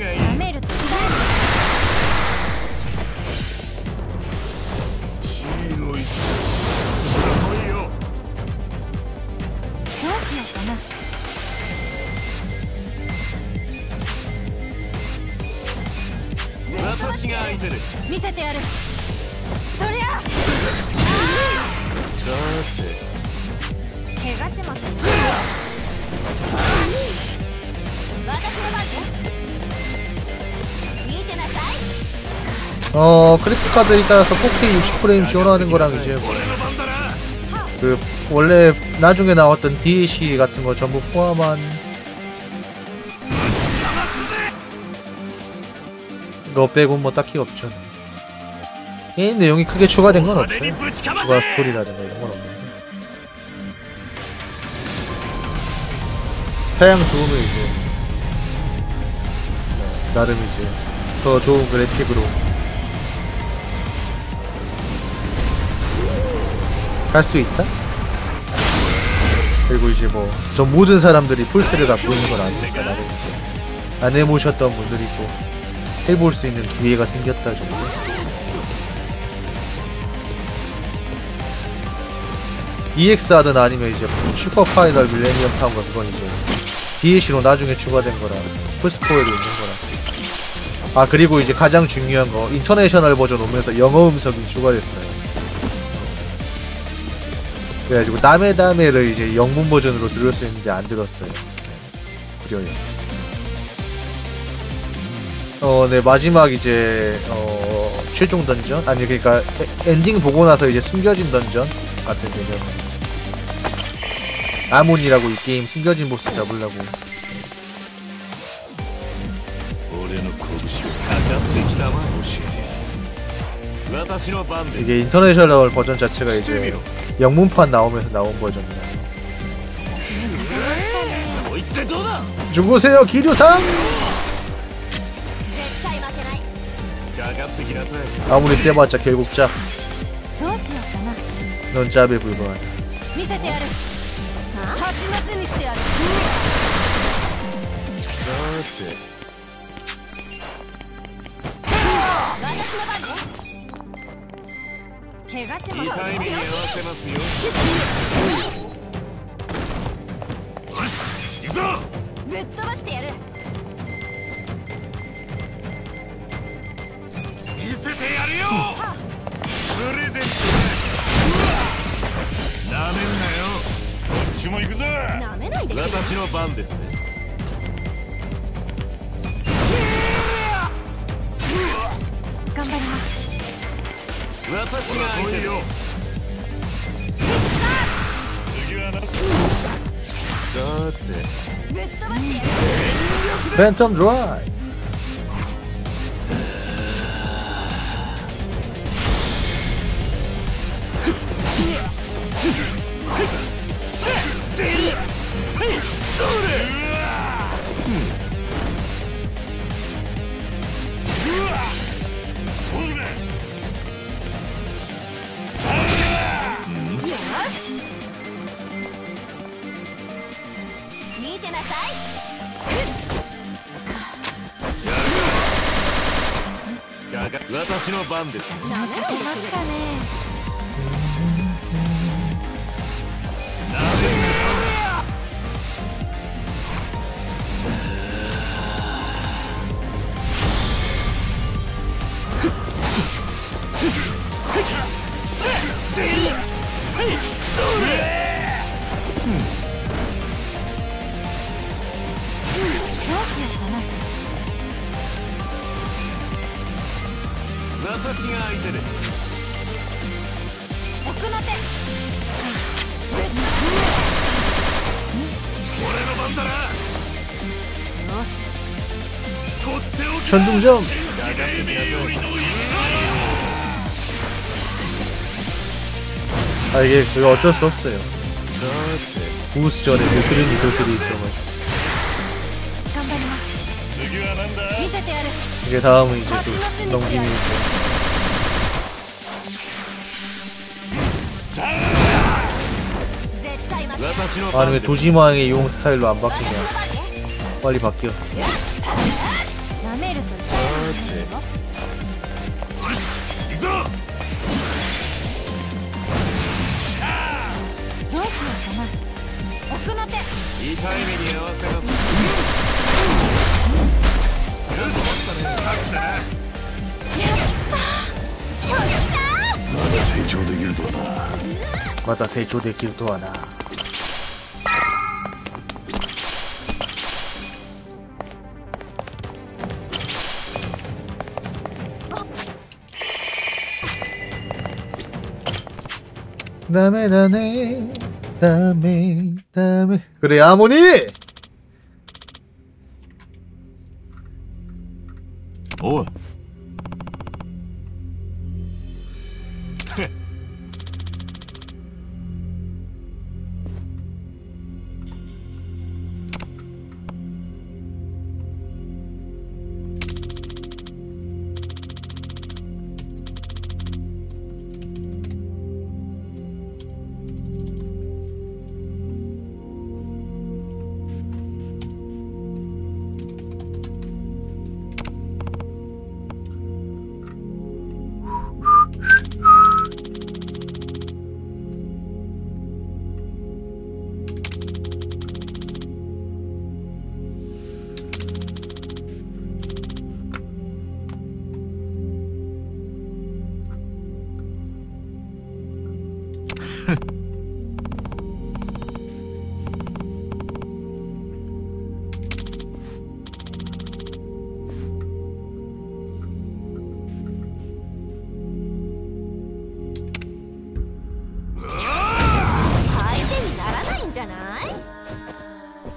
見せてやる。そりゃ。 さて。 怪我します。私の番ね。見てなさい。 어 그래픽 카드에 따라서 포케이 육십 프레임 지원하는 거랑 이제 뭐 그 원래 나중에 나왔던 디엘씨 같은 거 전부 포함한 거 빼고 뭐 딱히 없죠. 게임 내용이 크게 추가된 건 없어요. 추가 스토리라든가 이런 건 없는데 사양 좋으면 이제 나름 이제 더 좋은 그래픽으로 갈 수 있다? 그리고 이제 뭐 저 모든 사람들이 플스를 갖고 있는 건 아니니까 나름 이제 안 해보셨던 분들이고 해볼 수 있는 기회가 생겼다 정도. 이엑스 하든 아니면 이제 슈퍼 파이널 밀레니엄 타운가 그건 이제 디엘씨로 나중에 추가된 거라 플스포에도 있는 거라. 아 그리고 이제 가장 중요한 거 인터내셔널 버전 오면서 영어 음성이 추가됐어요. 그래가지고 다메다메를 이제 영문 버전으로 들을 수 있는데 안 들었어요. 네. 그려요. 어, 네, 마지막 이제 어 최종 던전? 아니 그러니까 에, 엔딩 보고 나서 이제 숨겨진 던전 같은 개념. 아몬이라고 이 게임 숨겨진 보스 잡으려고. 이게 인터내셔널 버전 자체가 이제 영문판 나오면서 나온 버전이야. 죽으세요 기류상! 아무리 세봤자 결국 짭. 넌 짭에 불과하다. Phantom Drive. 천둥점. 아 이게 그거 어쩔 수 없어요. 부스 전에 그들이 그들이 있어가지고. 이게 다음은 이제 또 넘김이 있고. 아니 왜 도지마의 용 스타일로 안 바뀌냐. 빨리 바뀌어.また成長できるとはな。ダメだね、ダメダメ。그래 아모니! 오.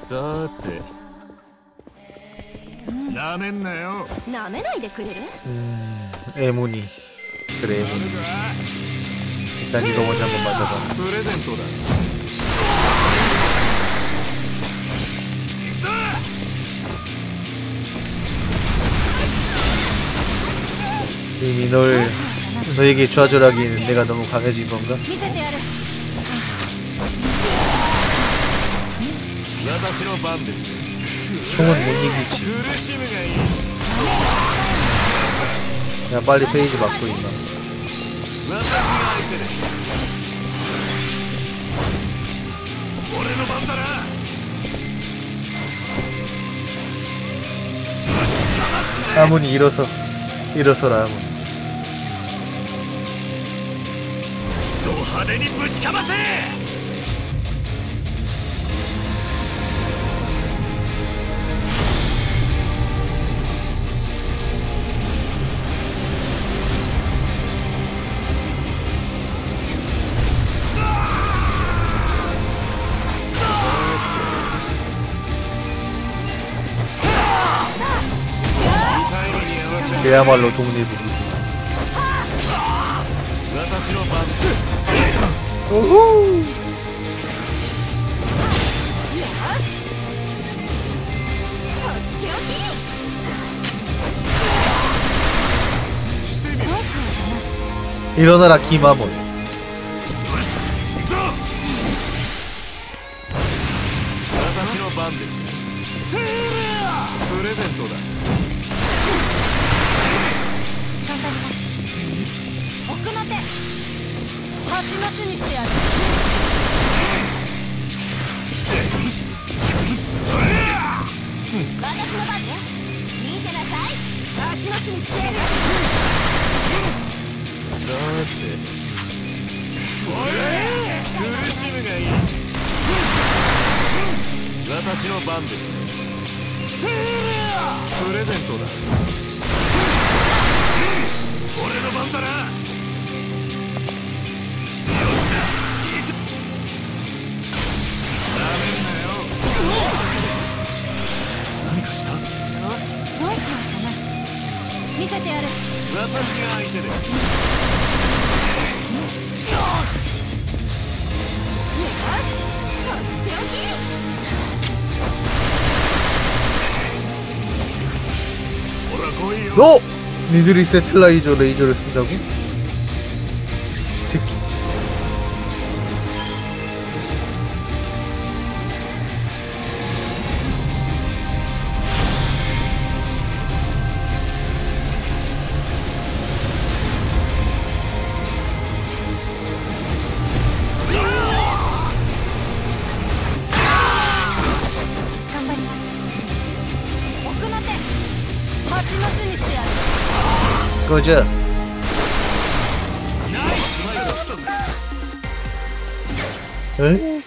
さーてなめんなよ。 なめないでくれる？ 음, 애문이. 그래, 애문이. 일단 이거 먼저 한번 맞아봐. プレゼントだ。 이미 널, 너에게 좌절하기에는 내가 너무 강해진 건가? 私の番です。 총은 못 이기지. 야, 빨리 페이지 맞고 있나? 아무니 일어서. 일어서라, 아무니. ド派手にぶちかませ。 그야말로 독립이지. 오호. 일어나라 기마몬. 너! 니들이 세틀라이저 레이저를 쓴다고? 이 새끼. 꺼져. 에?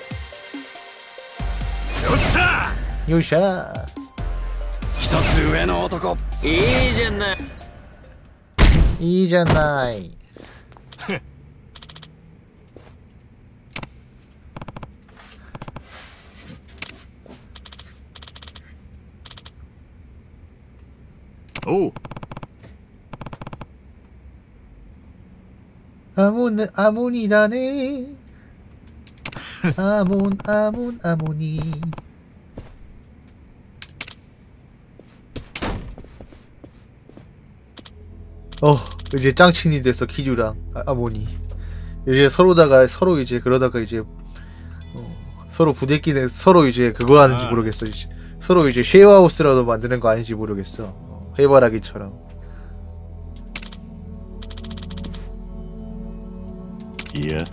요샤. 一つ上の男。いいじゃない。 いいじゃない。 おう。 아몬 아몬이다네. 아몬 아몬 아몬이. 어 이제 짱친이 됐어. 키류랑 아, 아몬이. 이제 서로다가 서로 이제 그러다가 이제 어, 서로 부대끼는 서로 이제 그거 하는지 모르겠어. 서로 이제 쉐어하우스라도 만드는 거 아닌지 모르겠어. 어, 해바라기처럼. 예.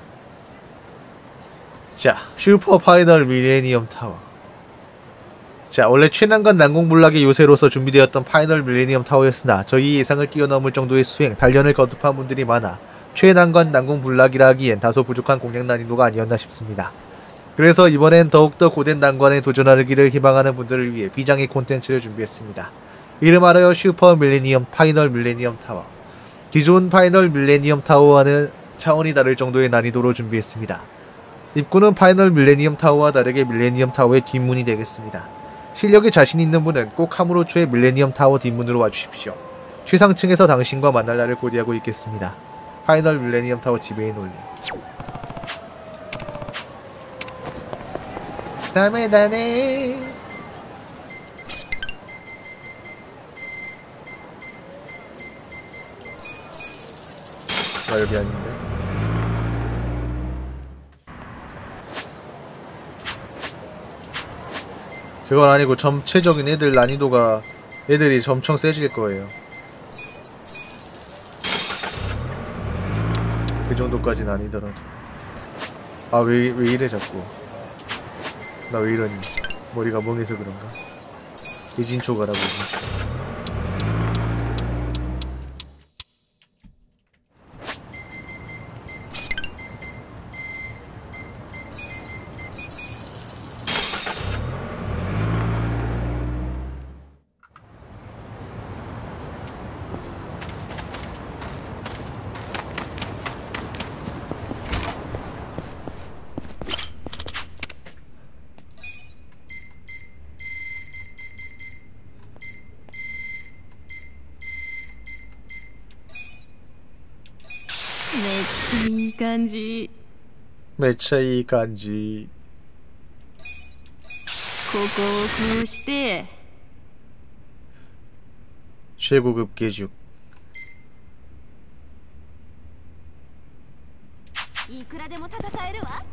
자, 슈퍼 파이널 미레니엄 타워. 자, 원래 최난관 난공불락의 요새로서 준비되었던 파이널 밀레니엄 타워였으나 저희 예상을 뛰어넘을 정도의 수행, 단련을 거듭한 분들이 많아 최난관 난공불락이라 하기엔 다소 부족한 공략 난이도가 아니었나 싶습니다. 그래서 이번엔 더욱더 고된 난관에 도전하기를 희망하는 분들을 위해 비장의 콘텐츠를 준비했습니다. 이름하여 슈퍼 밀레니엄 파이널 밀레니엄 타워. 기존 파이널 밀레니엄 타워와는 차원이 다를 정도의 난이도로 준비했습니다. 입구는 파이널 밀레니엄 타워와 다르게 밀레니엄 타워의 뒷문이 되겠습니다. 실력에 자신 있는 분은 꼭 카무로초의 밀레니엄 타워 뒷문으로 와주십시오. 최상층에서 당신과 만날 날을 고대하고 있겠습니다. 파이널 밀레니엄 타워 지배인 올림. 다음에 다네. 나 여기 아닌데. 그건 아니고 전체적인 애들 난이도가 애들이 점청 세질 거예요. 그 정도까지는 아니더라도. 아, 왜, 왜 이래 자꾸. 나 왜 이러니. 머리가 멍해서 그런가. 이진초 가라고. 이진초. 이 간지. めっちゃいい感じ。 ここをこうして 최고급 개죽. いくらでも戦えるわ。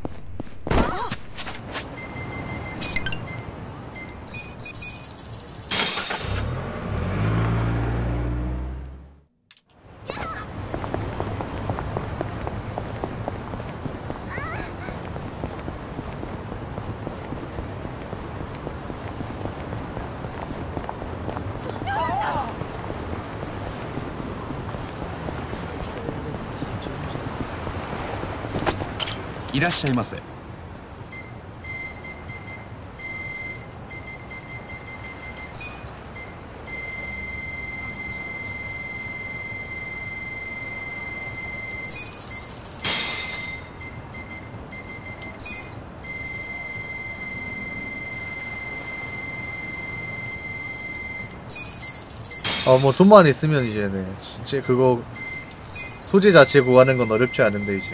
いらっしゃいませ。 어, 뭐 돈만 있으면 이제는 진짜 그거 소재 자체 구하는 건 어렵지 않은데 이제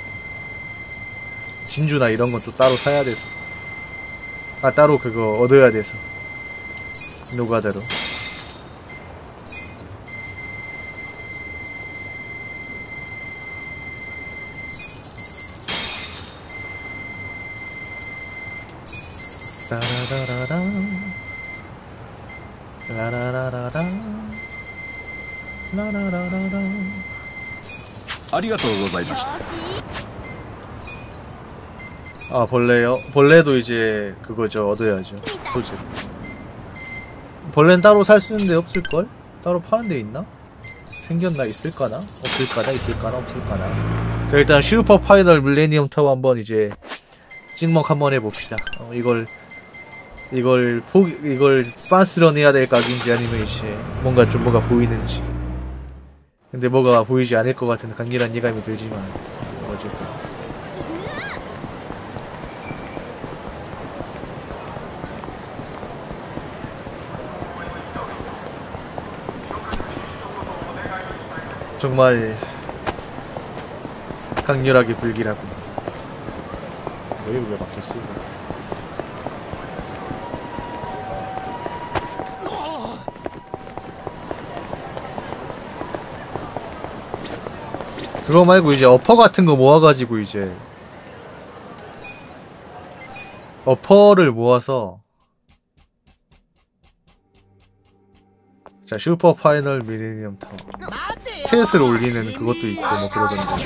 진주나 이런 건 또 따로 사야 돼서, 아 따로 그거 얻어야 돼서 노가다로. 라라라라라 라라라라라 라라라라라. ありがとうございました。 아 벌레요? 벌레도 이제 그거죠. 얻어야죠. 소재. 벌레는 따로 살 수 있는데 없을걸? 따로 파는 데 있나? 생겼나? 있을까나? 없을까나? 있을까나? 없을까나? 자, 일단 슈퍼 파이널 밀레니엄 타워 한번 이제 찍먹 한번 해봅시다. 어, 이걸 이걸 포 이걸 빤스런 해야 될 각인지 아니면 이제 뭔가 좀 뭐가 보이는지. 근데 뭐가 보이지 않을 것 같은 강렬한 예감이 들지만 어쨌든. 정말 강렬하게 불길하고. 왜 이거 왜 막혔어 이거? 그거 말고 이제 어퍼 같은 거 모아가지고 이제 어퍼를 모아서 자 슈퍼 파이널 밀레니엄 타워 스탯을 올리는 그것도 있고 뭐 그러던데.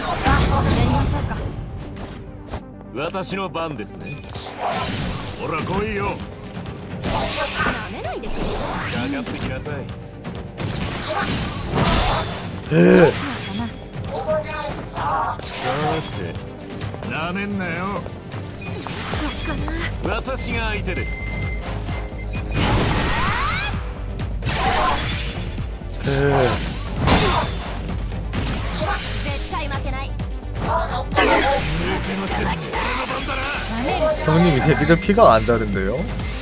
私の番ですね。ほら来いよ。 えさてなめんなよ。私が相手です。 え絶対負けない。 형님 이 새끼들 피가 안 다른데요?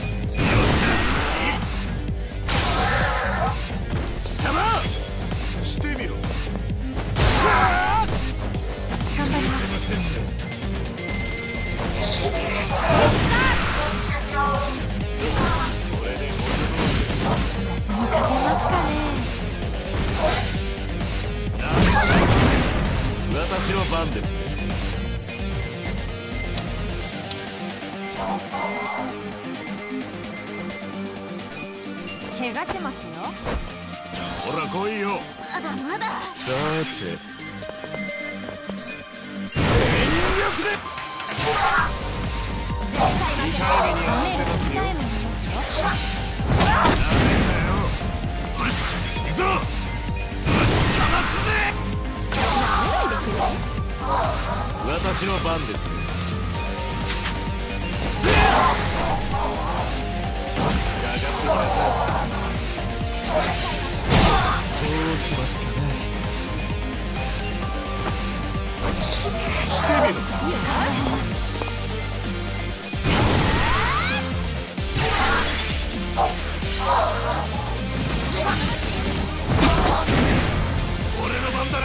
私の番です。どうしますかね。してみろ。俺の番だな。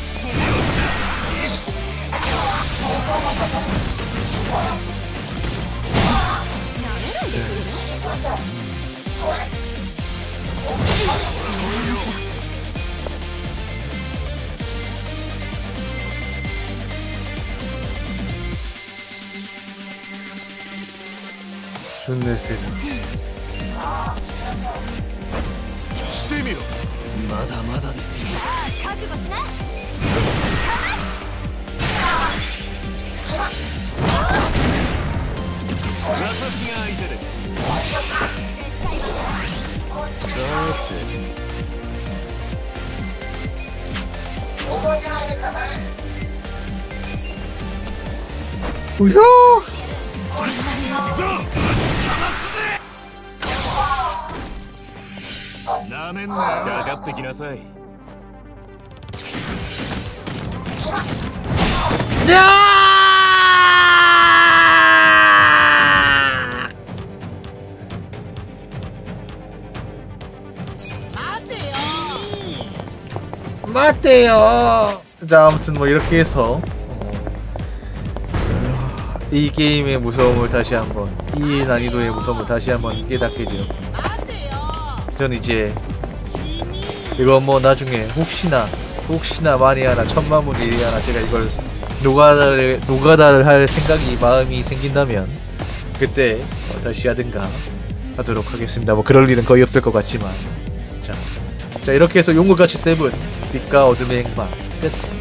존내 세다. してみろ。まだまだですよ。 覚悟しな。 私が相手です。さて。 うひょー。なめんなよ。かかってきなさい。 にゃー。 맞대요. 자, 아무튼 뭐 이렇게 해서 어, 이 게임의 무서움을 다시 한번, 이 난이도의 무서움을 다시 한번 깨닫게 되었고, 전 이제 이거 뭐 나중에 혹시나 혹시나 만에 하나 천만분 일이 하나 제가 이걸 노가다를 노가다를 할 생각이 마음이 생긴다면 그때 어, 다시 하든가 하도록 하겠습니다. 뭐 그럴 일은 거의 없을 것 같지만. 자, 자 이렇게 해서 용과같이 세븐 빛과 어둠의 행방 끝.